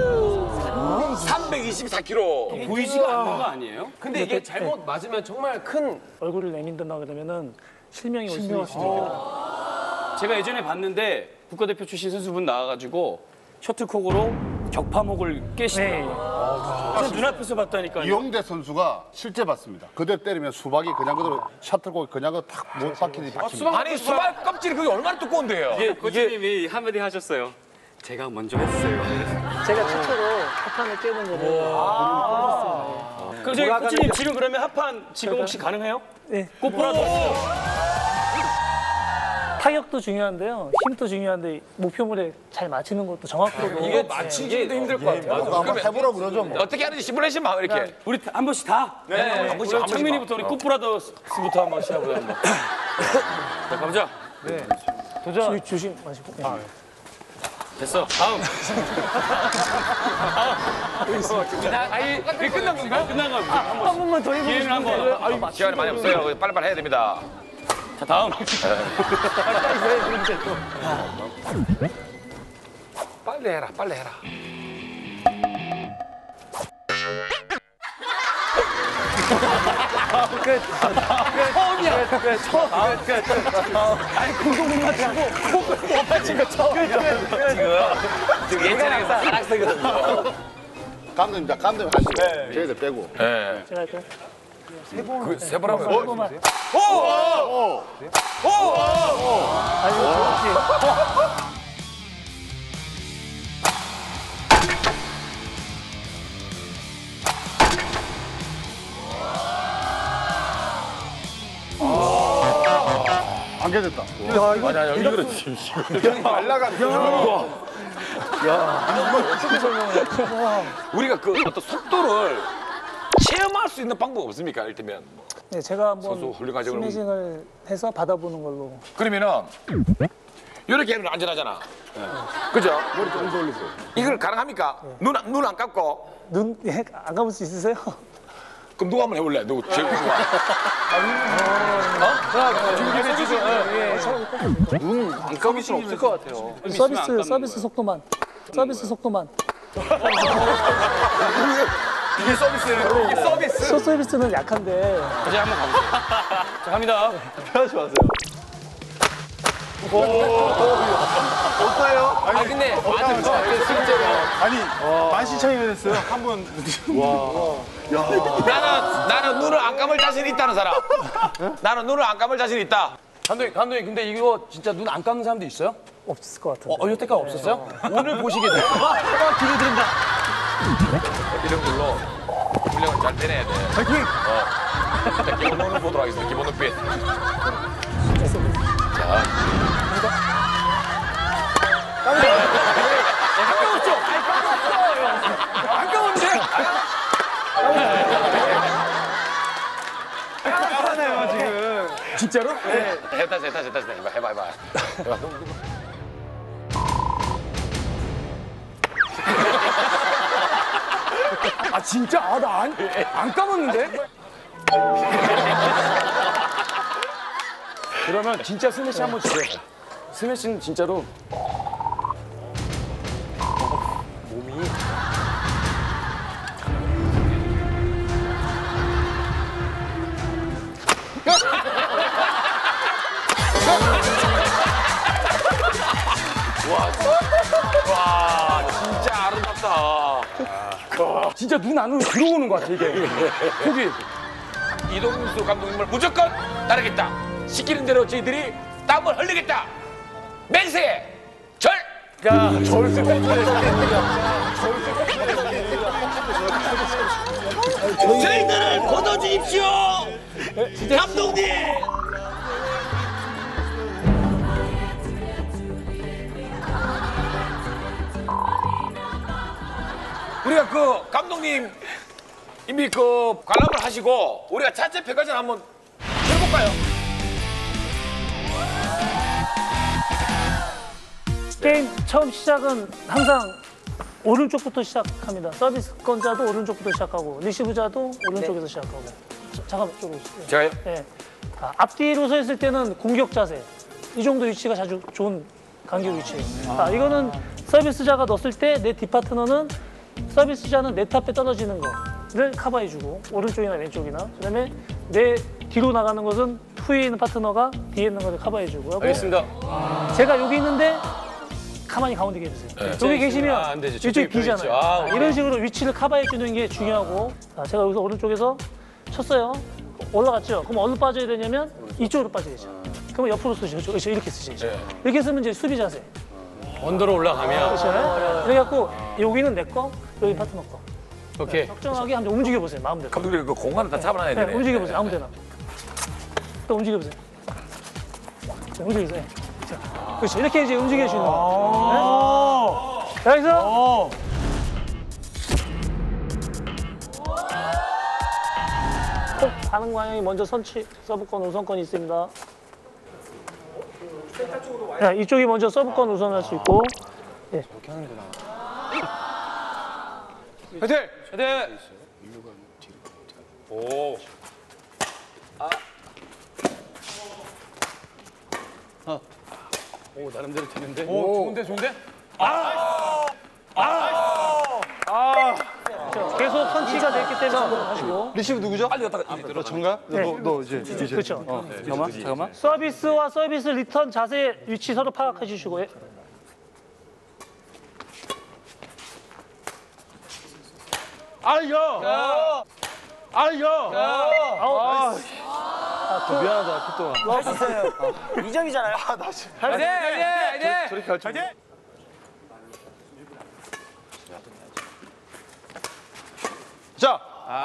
324kg. 보이지가 않는 거 아니에요? 근데 이게 잘못 맞으면 정말 큰 얼굴을 내민다나 그러면은 실명이 올 수 있어요. 제가 예전에 봤는데 국가대표 출신 선수분 나와가지고 셔틀콕으로 격파목을 깨시더라고요. 저 눈앞에서 봤다니까요. 이용대 선수가 실제 봤습니다. 그대로 때리면 수박이 그냥 그대로 셔틀콕 그냥 탁못 박히듯이 박힙니다. 아니 수박 껍질이 그게 얼마나 두꺼운데요? 코치님이 한마디 하셨어요. 제가 먼저 했어요. 제가 최초로 합판을 깨는 거를. 그럼 저희 코치님 지금 그러면 합판 지금 혹시 가능해요? 네. 꽃보라도 타격도 중요한데요. 힘도 중요한데 목표물에 잘 맞히는 것도 정확도로. 이게 맞추기도 힘들 것 같아요. 한번 해보라 그러죠. 뭐. 어떻게 하는지 시뮬레이션 막 이렇게. 우리 한 번씩 다. 한 번씩 한 창민이부터 우리 꽃브라더스부터 한번 시합을 한번. 자 가보자. 도전. 조심 마시고. 됐어. 다음. 아니 그게 끝난 건가요? 끝난 거야. 한 번만 더 해보고 기회는 한 번. 시간이 많이 없어요. 빨리빨리 해야 됩니다. 자 다음. 빨리 해라, 빨리 해라. 아니 공동 못 맞추고 못 맞힌 거 처음. 지금 예전에 사랑스거든요. 감독님, 자, 감독님 하시고. 저희들 빼고. 네. 제가 할까요? 세번 하면 세 번만. 아니, 안 깨졌다. 야, 이거 아니, 이거 그렇지. 말라갔어. 어떻게 설명해? 우리가 그 어떤 속도를 체험할 수 있는 방법 없습니까? 이를테면 네, 제가 선수 한번 훈련 과정을 스매싱을 해서 받아보는 걸로. 그러면은 이렇게 하면 안전하잖아. 그죠? 머리 좀 돌리세요. 이걸 가능합니까? 눈 안 감고? 눈 안 감을 수 있으세요? 그럼 누가 한번 해볼래? 누구 제일 누가? 준비해 주세요. 눈안 감을 수 없을 것 같아요. 서비스 속도만. 서비스 속도만. 이게 서비스예요. 이게 서비스. 서비스는 약한데. 이제 한번 가보세요. 자 갑니다. 하지 마세요. 어때요? 아 근데 맞은 거 같아요 실제로. 아니, 만신창이가 됐어요. 한 번. 나는 눈을 안 감을 자신 있다는 사람. 나는 눈을 안 감을 자신 있다. 감독님 근데 이거 진짜 눈 안 감는 사람도 있어요? 없을 것 같은데. 여태까지 없었어요? 오늘 보시게 돼요. 기대된다. 이런 걸로 훈련을 잘 빼내야 돼. 파이팅! 기본 눈을 보도록 하겠습니다. 기본 눈빛. 자. 안 감았는데? 하나요, 지금. 진짜로? 네. 다시 해봐. 아 진짜? 아 나 안 감았는데? 그러면 진짜 스매시 한번 주세요. 스매시는 진짜로 몸이 와, 진짜 아름답다. 진짜 눈 안으로 들어오는 것 같아 이게. 거기 이동수 감독님을 무조건 따르겠다. 시키는 대로 저희들이 땀을 흘리겠다. 맹세! 절! 저희들을 걷어주십시오! 감독님! 우리가 그 감독님 이미 그 관람을 하시고 우리가 자체 평가전 한번 해볼까요? 게임 처음 시작은 항상 오른쪽부터 시작합니다. 서비스권자도 오른쪽부터 시작하고 리시브자도 오른쪽에서 시작하고. 잠깐만 이쪽으로 오세요. 제가요? 네. 앞뒤로 서 있을 때는 공격 자세. 이 정도 위치가 아주 좋은 간격 위치예요. 이거는 서비스자가 넣었을 때 내 뒷파트너는 서비스자는 내 탑에 떨어지는 거를 커버해주고 오른쪽이나 왼쪽이나 그다음에 내 뒤로 나가는 것은 후에 있는 파트너가 뒤에 있는 것을 커버해주고 알겠습니다. 제가 여기 있는데 가만히 가운데 계세요. 여기 계시면 안 되죠. 이쪽이 저쪽이 비잖아요. 펴있죠. 이런 식으로 위치를 커버해주는 게 중요하고 제가 여기서 오른쪽에서 쳤어요. 올라갔죠? 그럼 어디로 빠져야 되냐면 이쪽으로 빠져야죠. 그러면 옆으로 쓰시죠. 그렇죠. 이렇게 쓰시죠. 이렇게 쓰면 이제 수비 자세. 언더로 올라가면 그렇죠? 그래갖고 여기는 내 거, 여기 파트너 거. 오케이. 적정하게 한번 움직여보세요. 마음대로. 감독님 그 공간을 다 잡아놔야 되네. 움직여보세요. 아무데나. 또 움직여보세요. 자, 움직여보세요. 자, 그렇죠. 이렇게 이제 움직여주시는 거예요. 네? 자, 여기서 꼭 가는 방향이 먼저 서브권, 우선권이 있습니다. 자, 이쪽이 먼저 서브권 우선할 수 있고. 예. 이렇게 하는구나. 화이팅! 화이팅! 오. 오, 나름대로 되는데? 오, 좋은데? 계속 펀치가 됐기 때문에 하시고. 리시브 누구죠? 빨리 갔다가 너 정가? 네. 너 이제 그렇죠. 잠깐만. 서비스와 서비스 리턴 자세 위치 서로 파악해 주시고. 예. 아이요. 아이요. 아웃. 미안하다 그동안. 있어요. 2점이잖아요. 화이팅! 저렇게 할 줄. 자.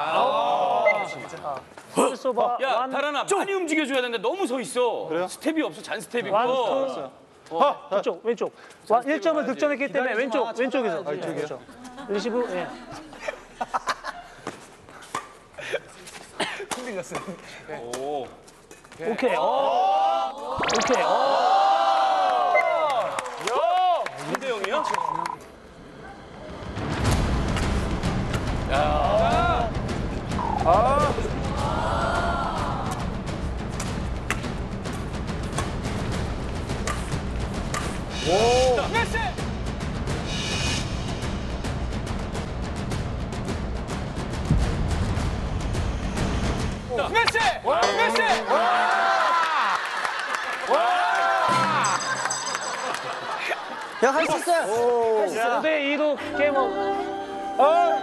서비스 오버. 야, 달아나 많이 움직여줘야 되는데 너무 서 있어. 그래요? 스텝이 없어, 잔 스텝이고. 완, 왼쪽, 왼쪽. 1점을 득점했기 때문에 왼쪽에서. 그렇죠. 리시브, 예. 오. 오케이. 오케이. 김대영이요? 형 할 수 있어요. 할 수 있어요. 5대 2로 게임 오.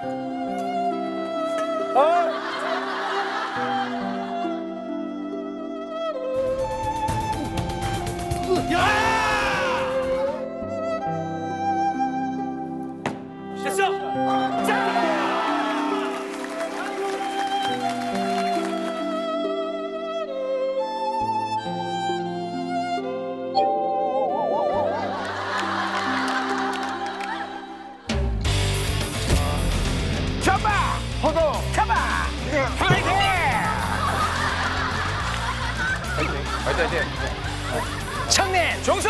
됐어! 화이팅! 창내 종수!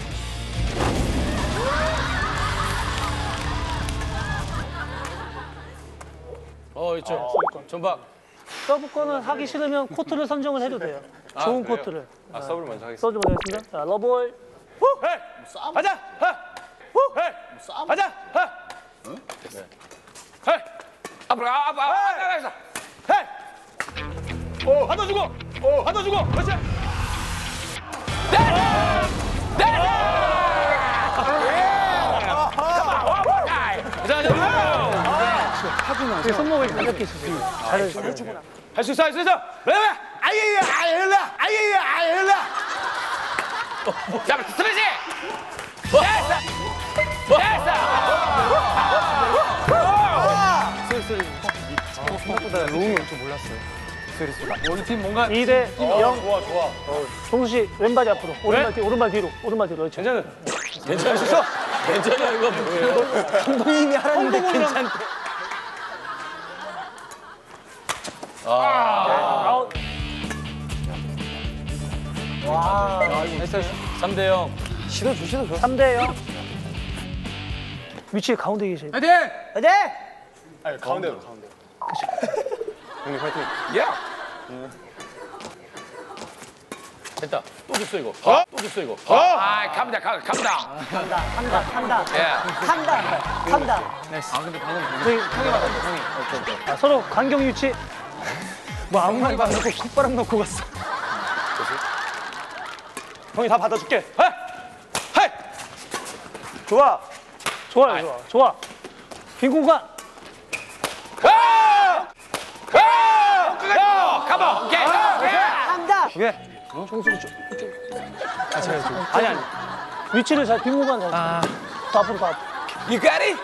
있죠. 전박. 서브권을 하기 싫으면 코트를 선정을 해도 돼요. 좋은 코트를. 서브를 먼저 하겠습니다. 서브 보내겠습니다. 자, 러볼. 가자! 가자! 앞으로 앞으로 받아주고 받아주고 그렇지 손목을 이렇게 쓰세요. 잘해주세요. 할 수 있어 할 수 있어 아이야 자 스트레치 생각보다 로움이 좀 몰랐어요. 우리 팀 뭔가 2대 0. 좋아. 종수 씨 왼발이 앞으로. 오른발 뒤로. 그렇죠. 괜찮을 수 있어? 괜찮아요, 이거 뭐예요? 감독님이 하라는데 괜찮대. 아웃. 와. 3대 0. 시도 주시도 좋아. 3대 0. 위치 가운데 계세요. 화이팅! 화이팅! 아니, 가운데로. 형님 파이팅. 야 됐다. 또 줬어, 이거. 또 줬어, 이거. 아 감다 간다. 근데 방금 저희 형이 맞았어, 형이. 서로 간격 위치. 뭐 아무 말도 안 하고 콧바람 넣고 갔어. 형이 다 받아줄게. 좋아. 좋아. 빈 공간. 가봐 오케이 간다. 오케이. 종수 쪽. 아니. 위치를 잘 빈 공간 잘. 더 앞으로. You got it?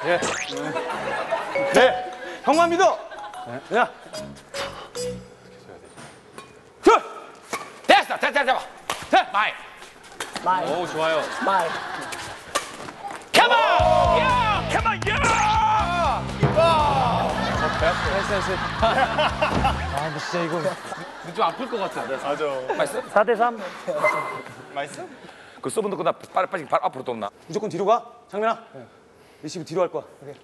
네. 형만 믿어. 야. 됐어 마이 오, 좋아요. 마이. Come on 야 come on 야 근데 진짜 이거 좀 아플 것 같아. 맛있어? 4대 3. 맛있어? 그 서브 넣고 나 빨리 발 앞으로 떴나? 무조건 뒤로 가. 장민아. 리시브 뒤로 할 거야. 오케이.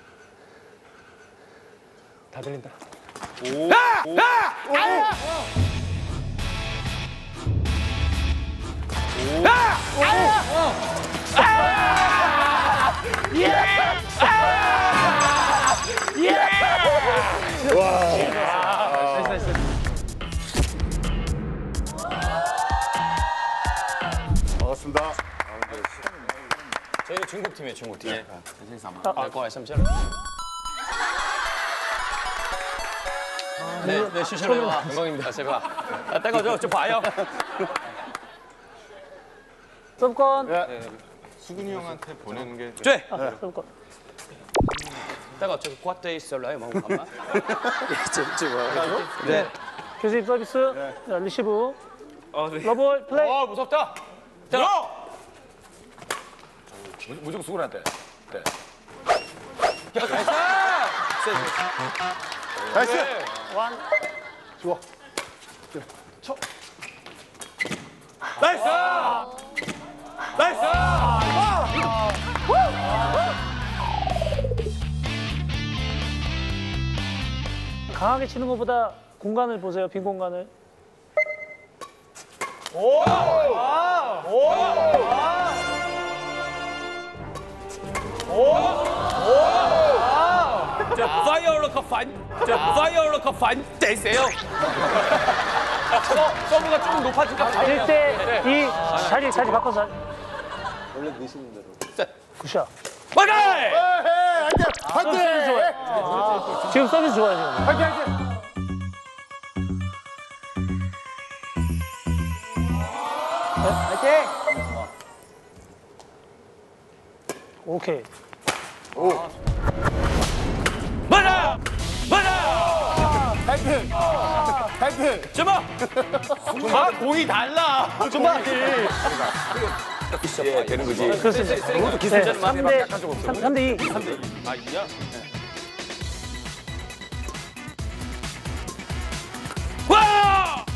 다 들린다. 오. 반갑습니다. 저희는 중국 팀이에요, 중국 팀. 네, 네, 실례로 영광입니다. 제가 따가워져, 좀 봐요. 서브권. 수근이 형한테 보내는 게 네. 서브권. 따가 저 꽈대 있을라요, 뭐 잠깐만. 네. 교수님 서비스. 자, 리시브. 러볼 플레이. 무섭다. 자. 무조건 수근한테. 네. 나이스. 원. 좋아. 나이스! 나이스! 강하게 치는 것보다 공간을 보세요. 빈 공간을. 자, 파이어로커 반 되세요. 서브가 조금 높아질까? 1대 2 자리 바꿔서. 원래 넣으시는 대로. 굿샷. 맞아! 서비스 좋아요. 지금 서비스 좋아요, 지금. 화이팅! 오케이. 맞아! 화이팅! 화이팅! 좀 공이 달라. 좀 봐. 예, 되는 거지. 그렇습니다. 모두 기술자는 네, 약간 좀 없어. 3대 2. 3대. 아, 이야? 와!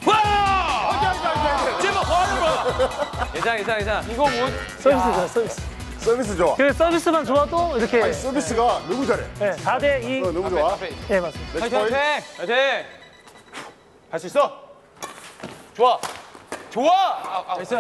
제발 화를 봐. 괜찮아. 이거 뭐? 서비스죠, 서비스. 서비스 좋아. 그 서비스만 좋아도 이렇게. 아니, 서비스가 너무 잘해. 네, 4대 2. 너무 좋아. 네, 맞습니다. 매치 포인트. 화이팅! 할 수 있어. 좋아. 나이스.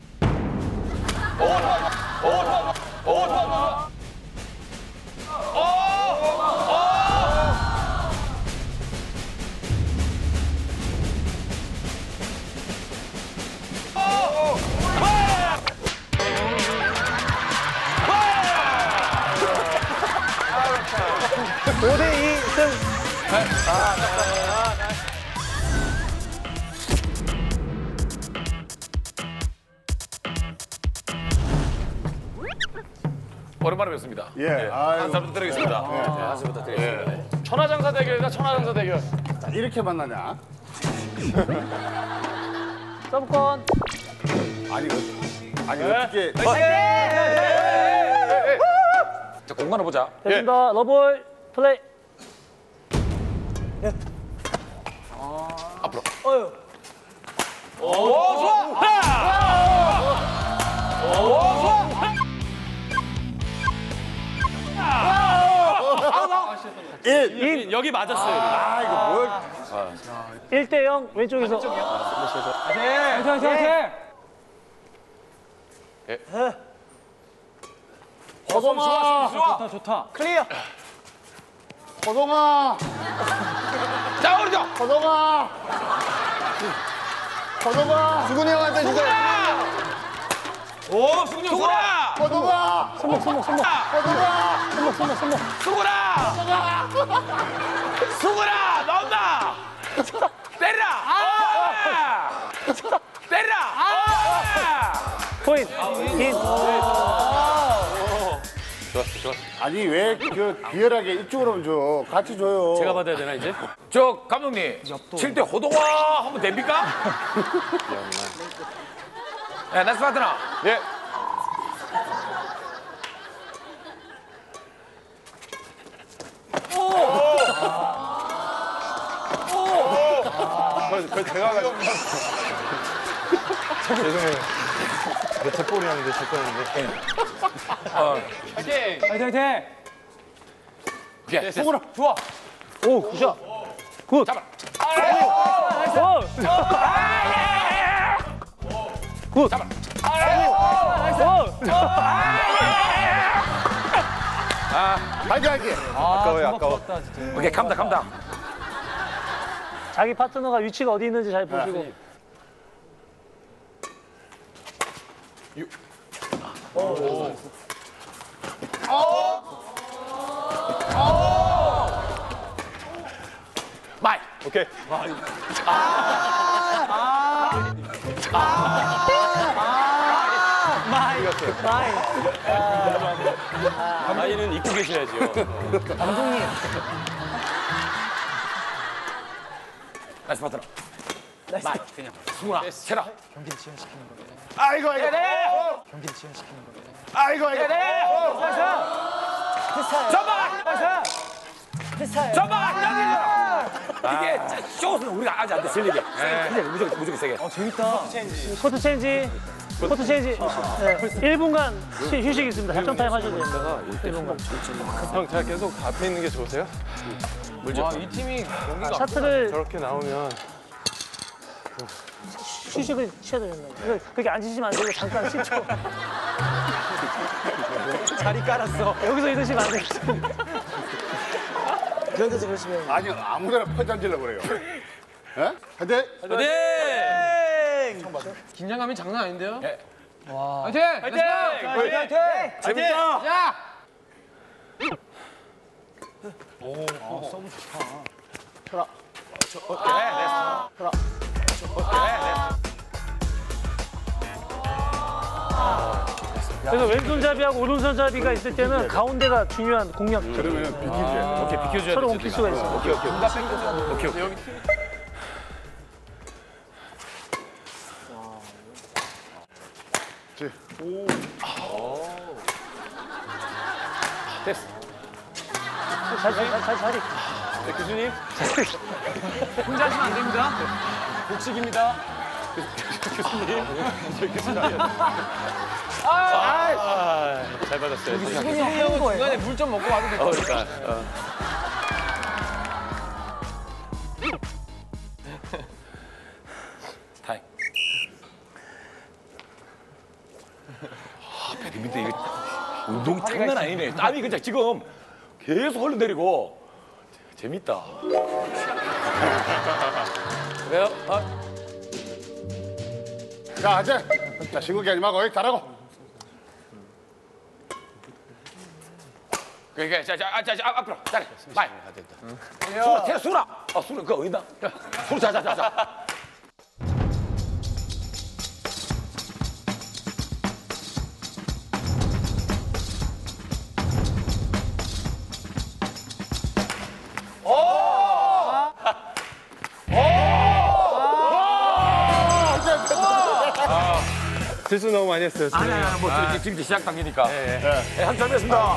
오 대 2 승. 오랜만에 뵙습니다. 예. 한 사람 부탁드리겠습니다. 한 수부터 드리겠습니다. 네. 천하장사 대결이다, 천하장사 대결. 자, 이렇게 만나냐? 서브권. 아니 어떻게? 자, 공간을 보자. 됐습니다. 러볼 플레이. 앞으로. 어휴. 여기 맞았어요. 아 이거 뭘? 1대 0 왼쪽에서. 화이팅! 호동아. 좋다. 클리어. 호동아. 자, 오른쪽. 호동아. 수근이 형한테 주세요. 오, 수근이 형 수근아. 호동아. 손목. 호동아. 손목. 수근아, 나온다. 때리라. 때리라. 포인트. 인. 좋았어. 아니 왜 그 비열하게 이쪽으로 줘? 같이 줘요. 제가 받아야 되나 이제? 저 감독님, 칠 때 호동아 하면 됩니까? 야, 나이스 파트너. 예. 제가 가지고 죄송해요. 제 볼이었는데 제 거였는데. 화이팅! 화이팅 화이팅. 오케이. 속으로. 좋아. 오, 굿샷. 굿. 잡아. 굿. 잡아. 화이팅 할게. 아까워요, 아까워. 오케이, 감다. 자기 파트너가 위치가 어디 있는지 잘 보시고. 마이. 오케이. 마이는 입고 계셔야죠. 감독님. 나이스 파트너. 마이. 그냥 승훈아, 채라. 경기를 지연시키는 거예요. 아이고 아이고. 경기를 지연시키는 거예요. 아이고 아이고. 이게 쇼스는 우리가 아직 안 돼, 슬리게. 세게, 무조건 세게. 재밌다. 코트 체인지. 코트 체인지. 네. 1분간 휴식 있습니다. 작전 타임 하셔도 됩니다. 1분간. 형, 제가 계속 앞에 있는 게 좋으세요? 와, 이 팀이 경기가 샤트를 저렇게 나오면 휴식을 취해야 됩니다. 그렇게 앉으시면 안 되고 잠깐 10초. 자리 깔았어. 여기서 이러시면 안 되겠습니다. 그런 데서 그러시면. 아니 아무데나 퍼져 앉으려고 그래요. 예? 화이팅. 화이팅! 긴장감이 장난 아닌데요? 예. 와. 화이팅! 화이팅! 화이팅! 재밌다! 자! 그래서 왼손잡이하고 오른손잡이가 있을 때는 가운데가 중요한 공략. 그러면 비키지. 오케이, 비켜줘야 돼. 서로 옮길 수가 있어요. 오케이. 됐어. 자리. 네, 교수님. 혼자 하시면 안 됩니다. 복식입니다. 교수님. 잘 받았어요. 수근이 형은 중간에 물 좀 먹고 와도 될 것 같아요. 그러니까. 타임. 배드민턴 이거 운동 장난 아니네. 땀이 그냥 지금 계속 흘러내리고 재밌다. 왜요? 자 화이팅. 자 싱겁게 하지 말고 잘하고. 그러니까 자 앞으로 잘해. 마이. 수라, 태라 수라. 수라 그거 어디다? 수라 자. 실수 너무 많이 했어요. 아니, 뭐 지금 시작 단계니까. 네, 한잘 뵙습니다.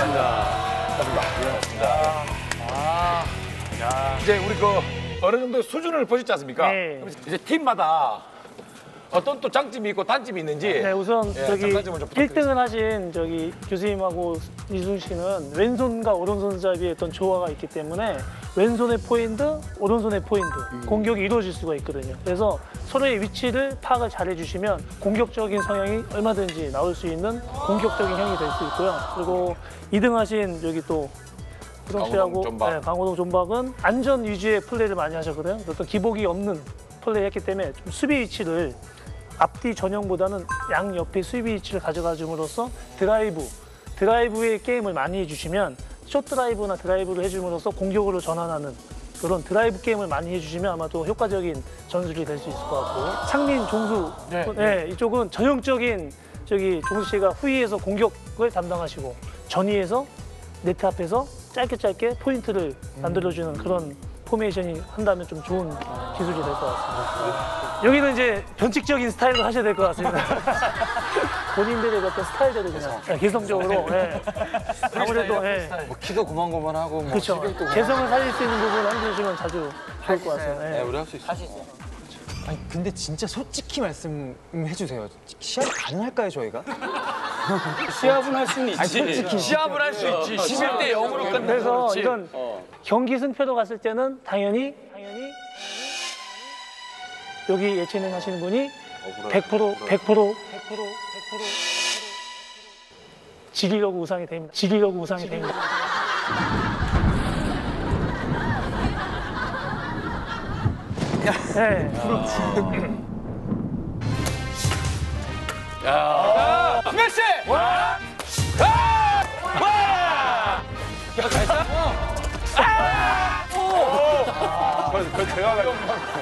이제 우리 그 어느 정도 수준을 보셨지 않습니까? 네. 그럼 이제 팀마다 어떤 또 장점이 있고 단점이 있는지. 네, 우선 저기 장단점을 좀 부탁드리겠습니다. 1등을 하신 저기 교수님하고 이순 씨는 왼손과 오른손잡이의 어떤 조화가 있기 때문에 왼손의 포인트, 오른손의 포인트, 공격이 이루어질 수가 있거든요. 그래서 서로의 위치를 파악을 잘 해주시면 공격적인 성향이 얼마든지 나올 수 있는 공격적인 형이 될 수 있고요. 그리고 2등 하신 여기 또 호동 씨하고 강호동 존박은 안전 위주의 플레이를 많이 하셨거든요. 어떤 기복이 없는 플레이를 했기 때문에 좀 수비 위치를 앞뒤 전형보다는 양옆에 수비 위치를 가져가 줌으로써 드라이브의 게임을 많이 해주시면 숏 드라이브나 드라이브를 해줌으로써 공격으로 전환하는 그런 드라이브 게임을 많이 해주시면 아마도 효과적인 전술이 될 수 있을 것 같고 창민, 종수 이쪽은 전형적인 저기 종수 씨가 후위에서 공격을 담당하시고 전위에서 네트 앞에서 짧게 포인트를 만들어주는 그런 포메이션이 한다면 좀 좋은 기술이 될 것 같습니다. 여기는 이제 변칙적인 스타일로 하셔야 될 것 같습니다. 본인들의 어떤 스타일대로 그냥 개성적으로. 아무래도 뭐 키도 고만고만하고 뭐 그렇죠. 개성을 살릴 수 있는 부분 해주시면 자주 좋을 것 같아요. 우리 할 수 있어요. 아니 근데 진짜 솔직히 말씀해 주세요. 시합 가능할까요 저희가? 시합은 할 수는 있지. 아니, 솔직히 시합을 할 수 있지. 11대 0으로 끝내서 그래서 이런 경기 승표로 갔을 때는 당연히 여기 예체능 하시는 분이 100% 지리려고 우상이 됩니다. 네. 야, 스매시! 와! 아! 와! 야, 잘했어? 아! 오! 그걸 제가 가지고.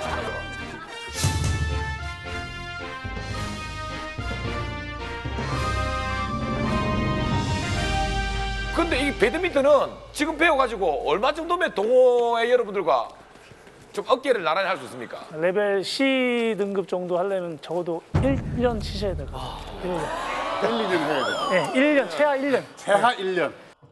근데 이 배드민턴은 지금 배워가지고 얼마 정도면 동호회 여러분들과 좀 어깨를 나란히 할 수 있습니까? 레벨 C 등급 정도 하려면 적어도 1년 치셔야 돼요. 1년. 1년 해야 돼. 네, 1년, 최하 1년. 최하 1년.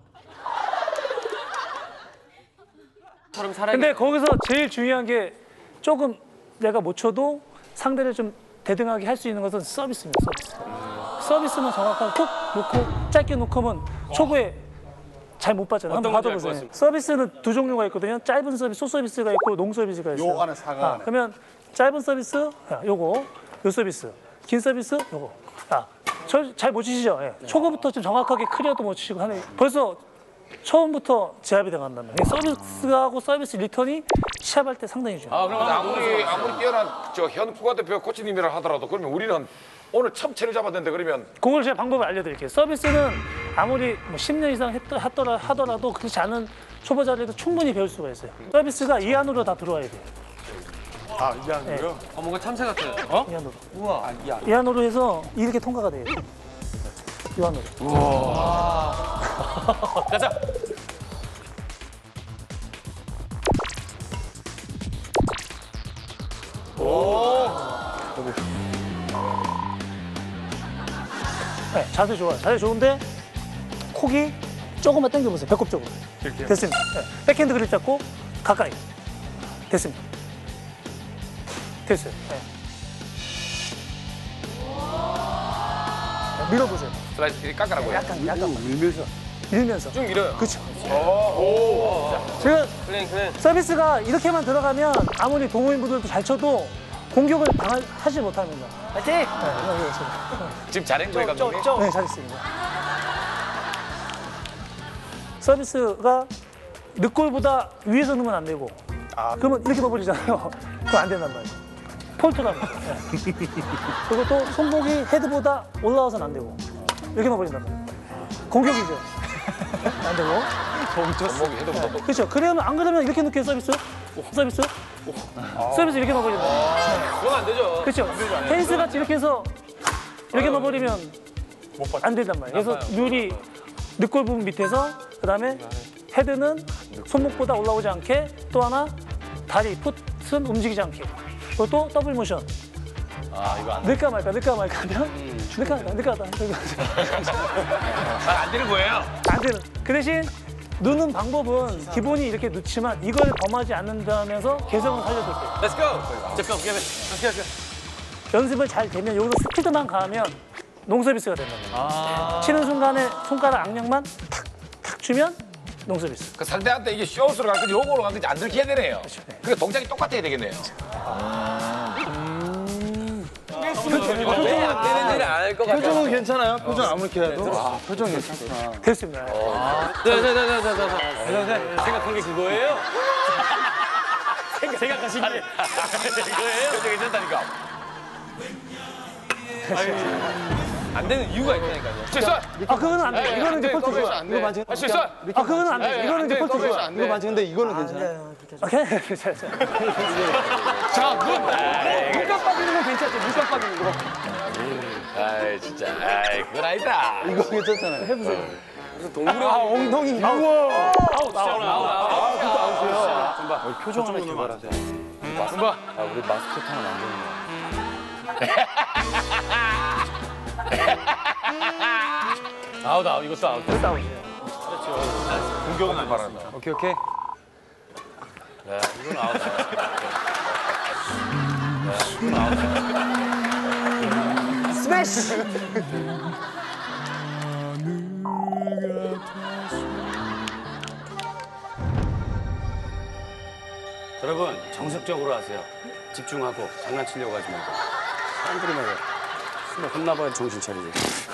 근데 거기서 제일 중요한 게 조금 내가 못 쳐도 상대를 좀 대등하게 할 수 있는 것은 서비스입니다. 서비스만 정확하게 툭 놓고 짧게 놓고면 초보에 잘 못 받잖아요. 한번 받아보세요. 서비스는 두 종류가 있거든요. 짧은 서비스, 숏 서비스가 있고 롱 서비스가 있어요. 요 안에 사과 안에. 그러면 짧은 서비스, 요거, 요 서비스, 긴 서비스, 요거. 잘 못 치시죠? 예. 초보부터 좀 정확하게 클리어도 못 치시고 하네. 벌써 처음부터 제압이 돼간다면 서비스하고 서비스 리턴이 시합할 때 상당히 중요해요. 그럼 아무리 뛰어난 현 국가대표 코치님이라 하더라도 그러면 우리는 오늘 처음 채를 잡았는데 그러면 그걸 제가 방법을 알려드릴게요. 서비스는 아무리 뭐 10년 이상 하더라도 그렇지 않은 초보자들도 충분히 배울 수가 있어요. 서비스가 이 안으로 다 들어와야 돼요. 이 안으로요? 뭔가 참새 같아요. 이 안으로. 우와. 이 안으로 해서 이렇게 통과가 돼요. 이 안으로. 우와. 가자. 네, 자세 좋아요. 자세 좋은데 콕이 조금만 당겨보세요. 배꼽 쪽으로. 됐습니다. 네. 백핸드 그립 잡고 가까이. 됐습니다. 됐어요. 네. 밀어보세요. 슬라이스 길이 깎아라고요? 약간 밀면서. 밀면서. 쭉 밀어요. 그렇죠. 오. 지금 클린. 서비스가 이렇게만 들어가면 아무리 동호인분들도 잘 쳐도 공격을 하지 못합니다. 파이팅! 네, 지금 잘한 거예요, 감독님? 네, 잘했습니다. 서비스가 늑골보다 위에서 넣으면 안 되고 그러면 이렇게 넣어버리잖아요. 그건 안 된단 말이에요. 폴트랍니다. 네. 그리고 또 손목이 헤드보다 올라와서는 안 되고 이렇게 넣어버린단 말이에요. 공격이죠. 안 되고. 손목이 헤드보다 또. 그렇죠. 그러면 안 그러면 이렇게 넣게 서비스. 서비스 이렇게 넣어버린다. 그건 안 되죠. 그렇죠. 테니스 같이 이렇게 해서 이렇게 넣어버리면 안 된단 말이에요. 그래서 룰이 늑골 부분 밑에서 그다음에 헤드는 손목보다 올라오지 않게 또 하나 다리, 풋은 움직이지 않게 그리고 또 더블 모션. 이거 안 돼. 넣을까 말까 하면 넣을까 안 되는 거예요? 안 되는. 그 대신 넣는 방법은 기본이 이렇게 넣지만 이걸 범하지 않는다면서 개성을 살려줄게요. Let's go. 잠깐, let's go. 연습을 잘 되면 여기서 스피드만 가하면 농서비스가 된다는 거예요. 치는 순간에 손가락 악력만 탁 주면 농서비스. 그 상대한테 이게 쇼스로 갈 건지 요거로 갈 건지 안 들켜야 되네요. 그러니까 동작이 똑같아야 되겠네요. 왜안 되는지를 알 것 같아요. 표정은 괜찮아요? 표정 아무렇게 해도? 표정 괜찮구나. 됐습니다. 생각한 게 그거예요? 생각하신 게 그거예요? 표정 괜찮다니까. 안 되는 이유가 있다니까요. 실수! 그거는 안 돼. 이거는 이제 폴트죠. 이거 맞지? 실수! 그거는 안 돼. 이거는 이제 폴트죠. 이거 맞지? 근데 이거는 괜찮아요. 오케이. 자, 눈! 눈 깜빡이는 건 괜찮죠. 눈 깜빡이는 거. 아이, 진짜. 아이, 그건 아니다. 이거 괜찮잖아요. 해보세요. 엉덩이. 우와. 아웃. 그것도 아웃이에요. 표정 하나 개발하자. 금방. 우리 마스코트 하나 만드는 아웃. 이것도 아웃. 그것도 아웃이에요. 공격은 안 바란다. 오케이. 이건 아웃. 스매시. 여러분 정석적으로 하세요. 집중하고 장난치려고 하지 말고. 사람들이 말이야. 술 혼나봐야 정신 차리지.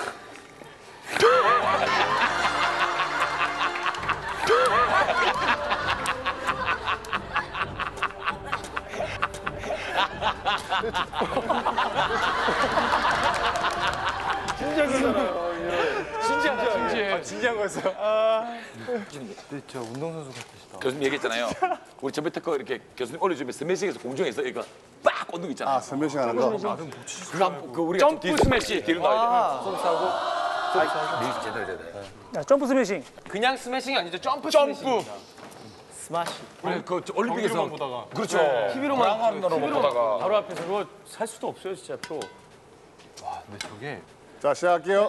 진지한 거였어요. 저 운동선수 같으시다. 교수님 얘기했잖아요. 우리 전배 특허 이렇게 교수님 올려주면 스매싱에서 공중에서 이거 빡 꽂는 거 있잖아요. 아, 스매싱 하는 거? 그 우리가 점프 스매시. 뒤로 놔야 돼. 손 싸고. 제대로. 야, 점프 스매싱. 그냥 스매싱이 아니죠. 점프 스매싱. 스마시. 우리 그 올림픽에서 보다가. 그렇죠. TV로만 보다가 바로 앞에서 그거 살 수도 없어요 진짜 프로. 와, 근데 저게 자, 시작할게요.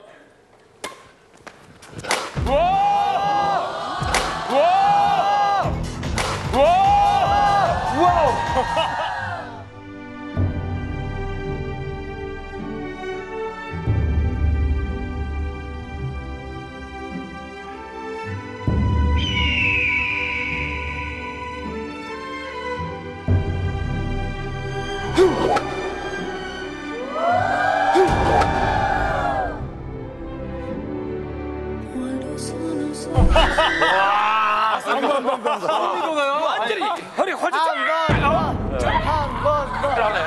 완전히 허리 헐쩍 한 번 더. 하네.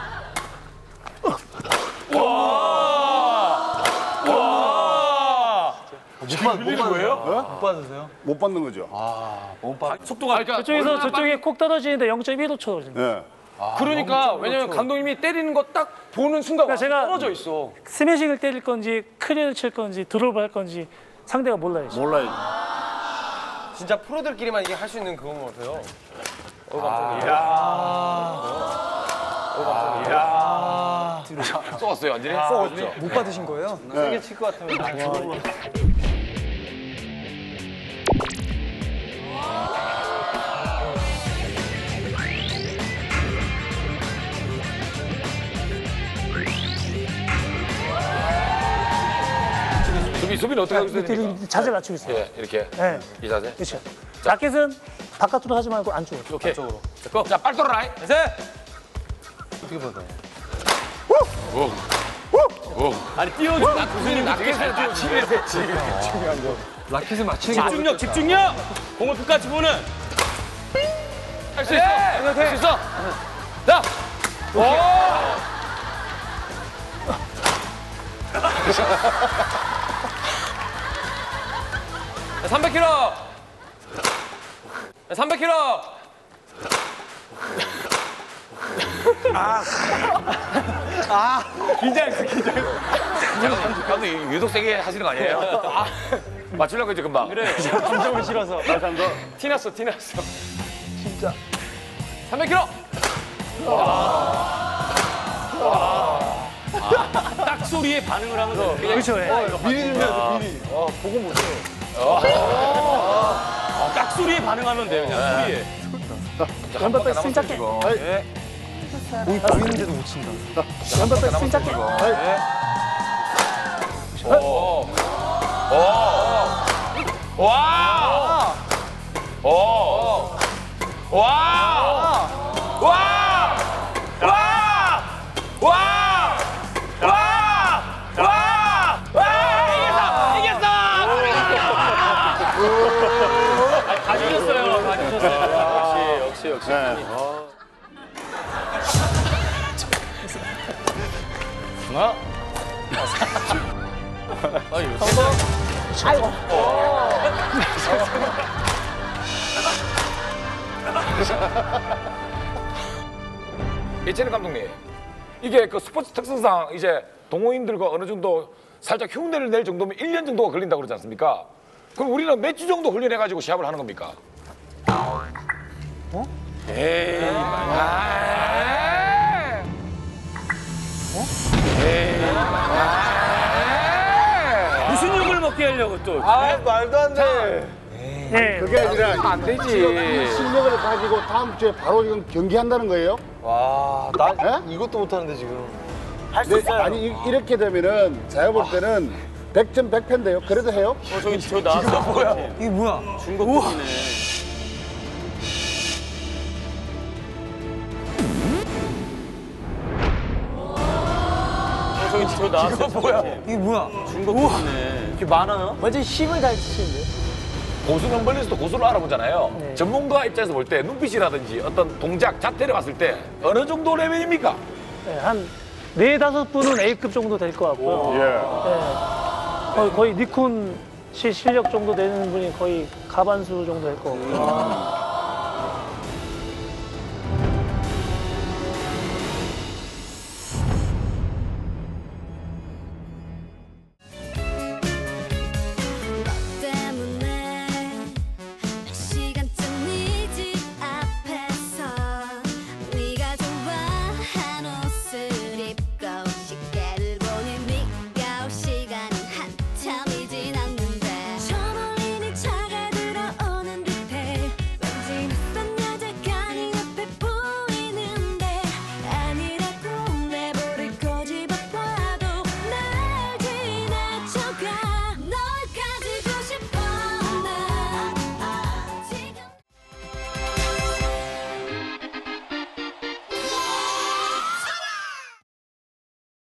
못 받으세요? 못 받는 거죠. 속도가 저쪽에서 저쪽에 콕 떨어지는데 0.1호 떨어진다. 예. 그러니까 왜냐면 감독님이 때리는 거 딱 보는 순간 그러니까 제가 떨어져 있어. 스매싱을 때릴 건지 클리어를 칠 건지 드롭을 할 건지 상대가 몰라요. 몰라요. 진짜 프로들끼리만 이게 할 수 있는 그건 것 같아요. 쏘았어요 완전히. 쏘았죠. 못 받으신 거예요? 세게 칠 것 같으면. 수비는 어떻게 하고 있어야 됩니까? 자세 낮추고 있어요. 예, 이렇게. 네. 이 자세. 그렇죠. 라켓은 바깥으로 하지 말고 안쪽으로. 오케이. 자, 빨리 돌아라. 셋. 어떻게 받아요? 아니 띄워줘. 교수님 라켓을 맞추게 됐지. 중요한 거. 라켓을 맞추는 게 집중력. 공을 끝까지 보는. 할 수 있어. 할 수 있어. 자. 오. 300kg. 300kg. 긴장했어. 감독님 유독 세게 하시는 거 아니에요? 맞추려고 했죠 금방. 그래. 감정을 실어서. 티났어. 진짜. 300kg. 딱 소리에 반응을 하면 돼. 그렇죠. 미리 준비하죠, 미리. 보고 못해요. 딱 소리에 반응하면 돼 그냥 소리에. 왼발 백 스윙 짧게. 공이 보이는데도 못 친다. 왼발 백 스윙 짧게. 다 주셨어요. 역시. 아이고. 이채는 감독님, 이게 그 스포츠 특성상 이제 동호인들과 어느 정도 살짝 흉내를 낼 정도면 1년 정도가 걸린다고 그러지 않습니까? 그럼 우리는 몇 주 정도 훈련해가지고 시합을 하는 겁니까? 에이, 무슨 욕을 먹게 하려고 또. 말도 안 돼. 예. 그게 아니라 안 되지. 실력을 가지고 다음 주에 바로 지금 경기한다는 거예요? 와, 나 이것도 못하는데 지금. 할 수 있어요. 아니 이렇게 되면은 제가 볼 때는 100점 100패인데요. 그래도 해요? 저 나왔어. 뭐야? 이게 뭐야? 중국 때문에. 저 나왔어. 뭐야? 이게 뭐야? 중국 때문에. 이렇게 많아요? 완전 힘을 다 쓰시는데요? 고수는 멀리서도 고수를 알아보잖아요. 네. 전문가 입장에서 볼 때 눈빛이라든지 어떤 동작 자태를 봤을 때 어느 정도 레벨입니까? 네, 한 4-5분은 A급 정도 될 것 같고요. 네. 거의 니콘 씨 실력 정도 되는 분이 거의 가반수 정도 될 것 같고요.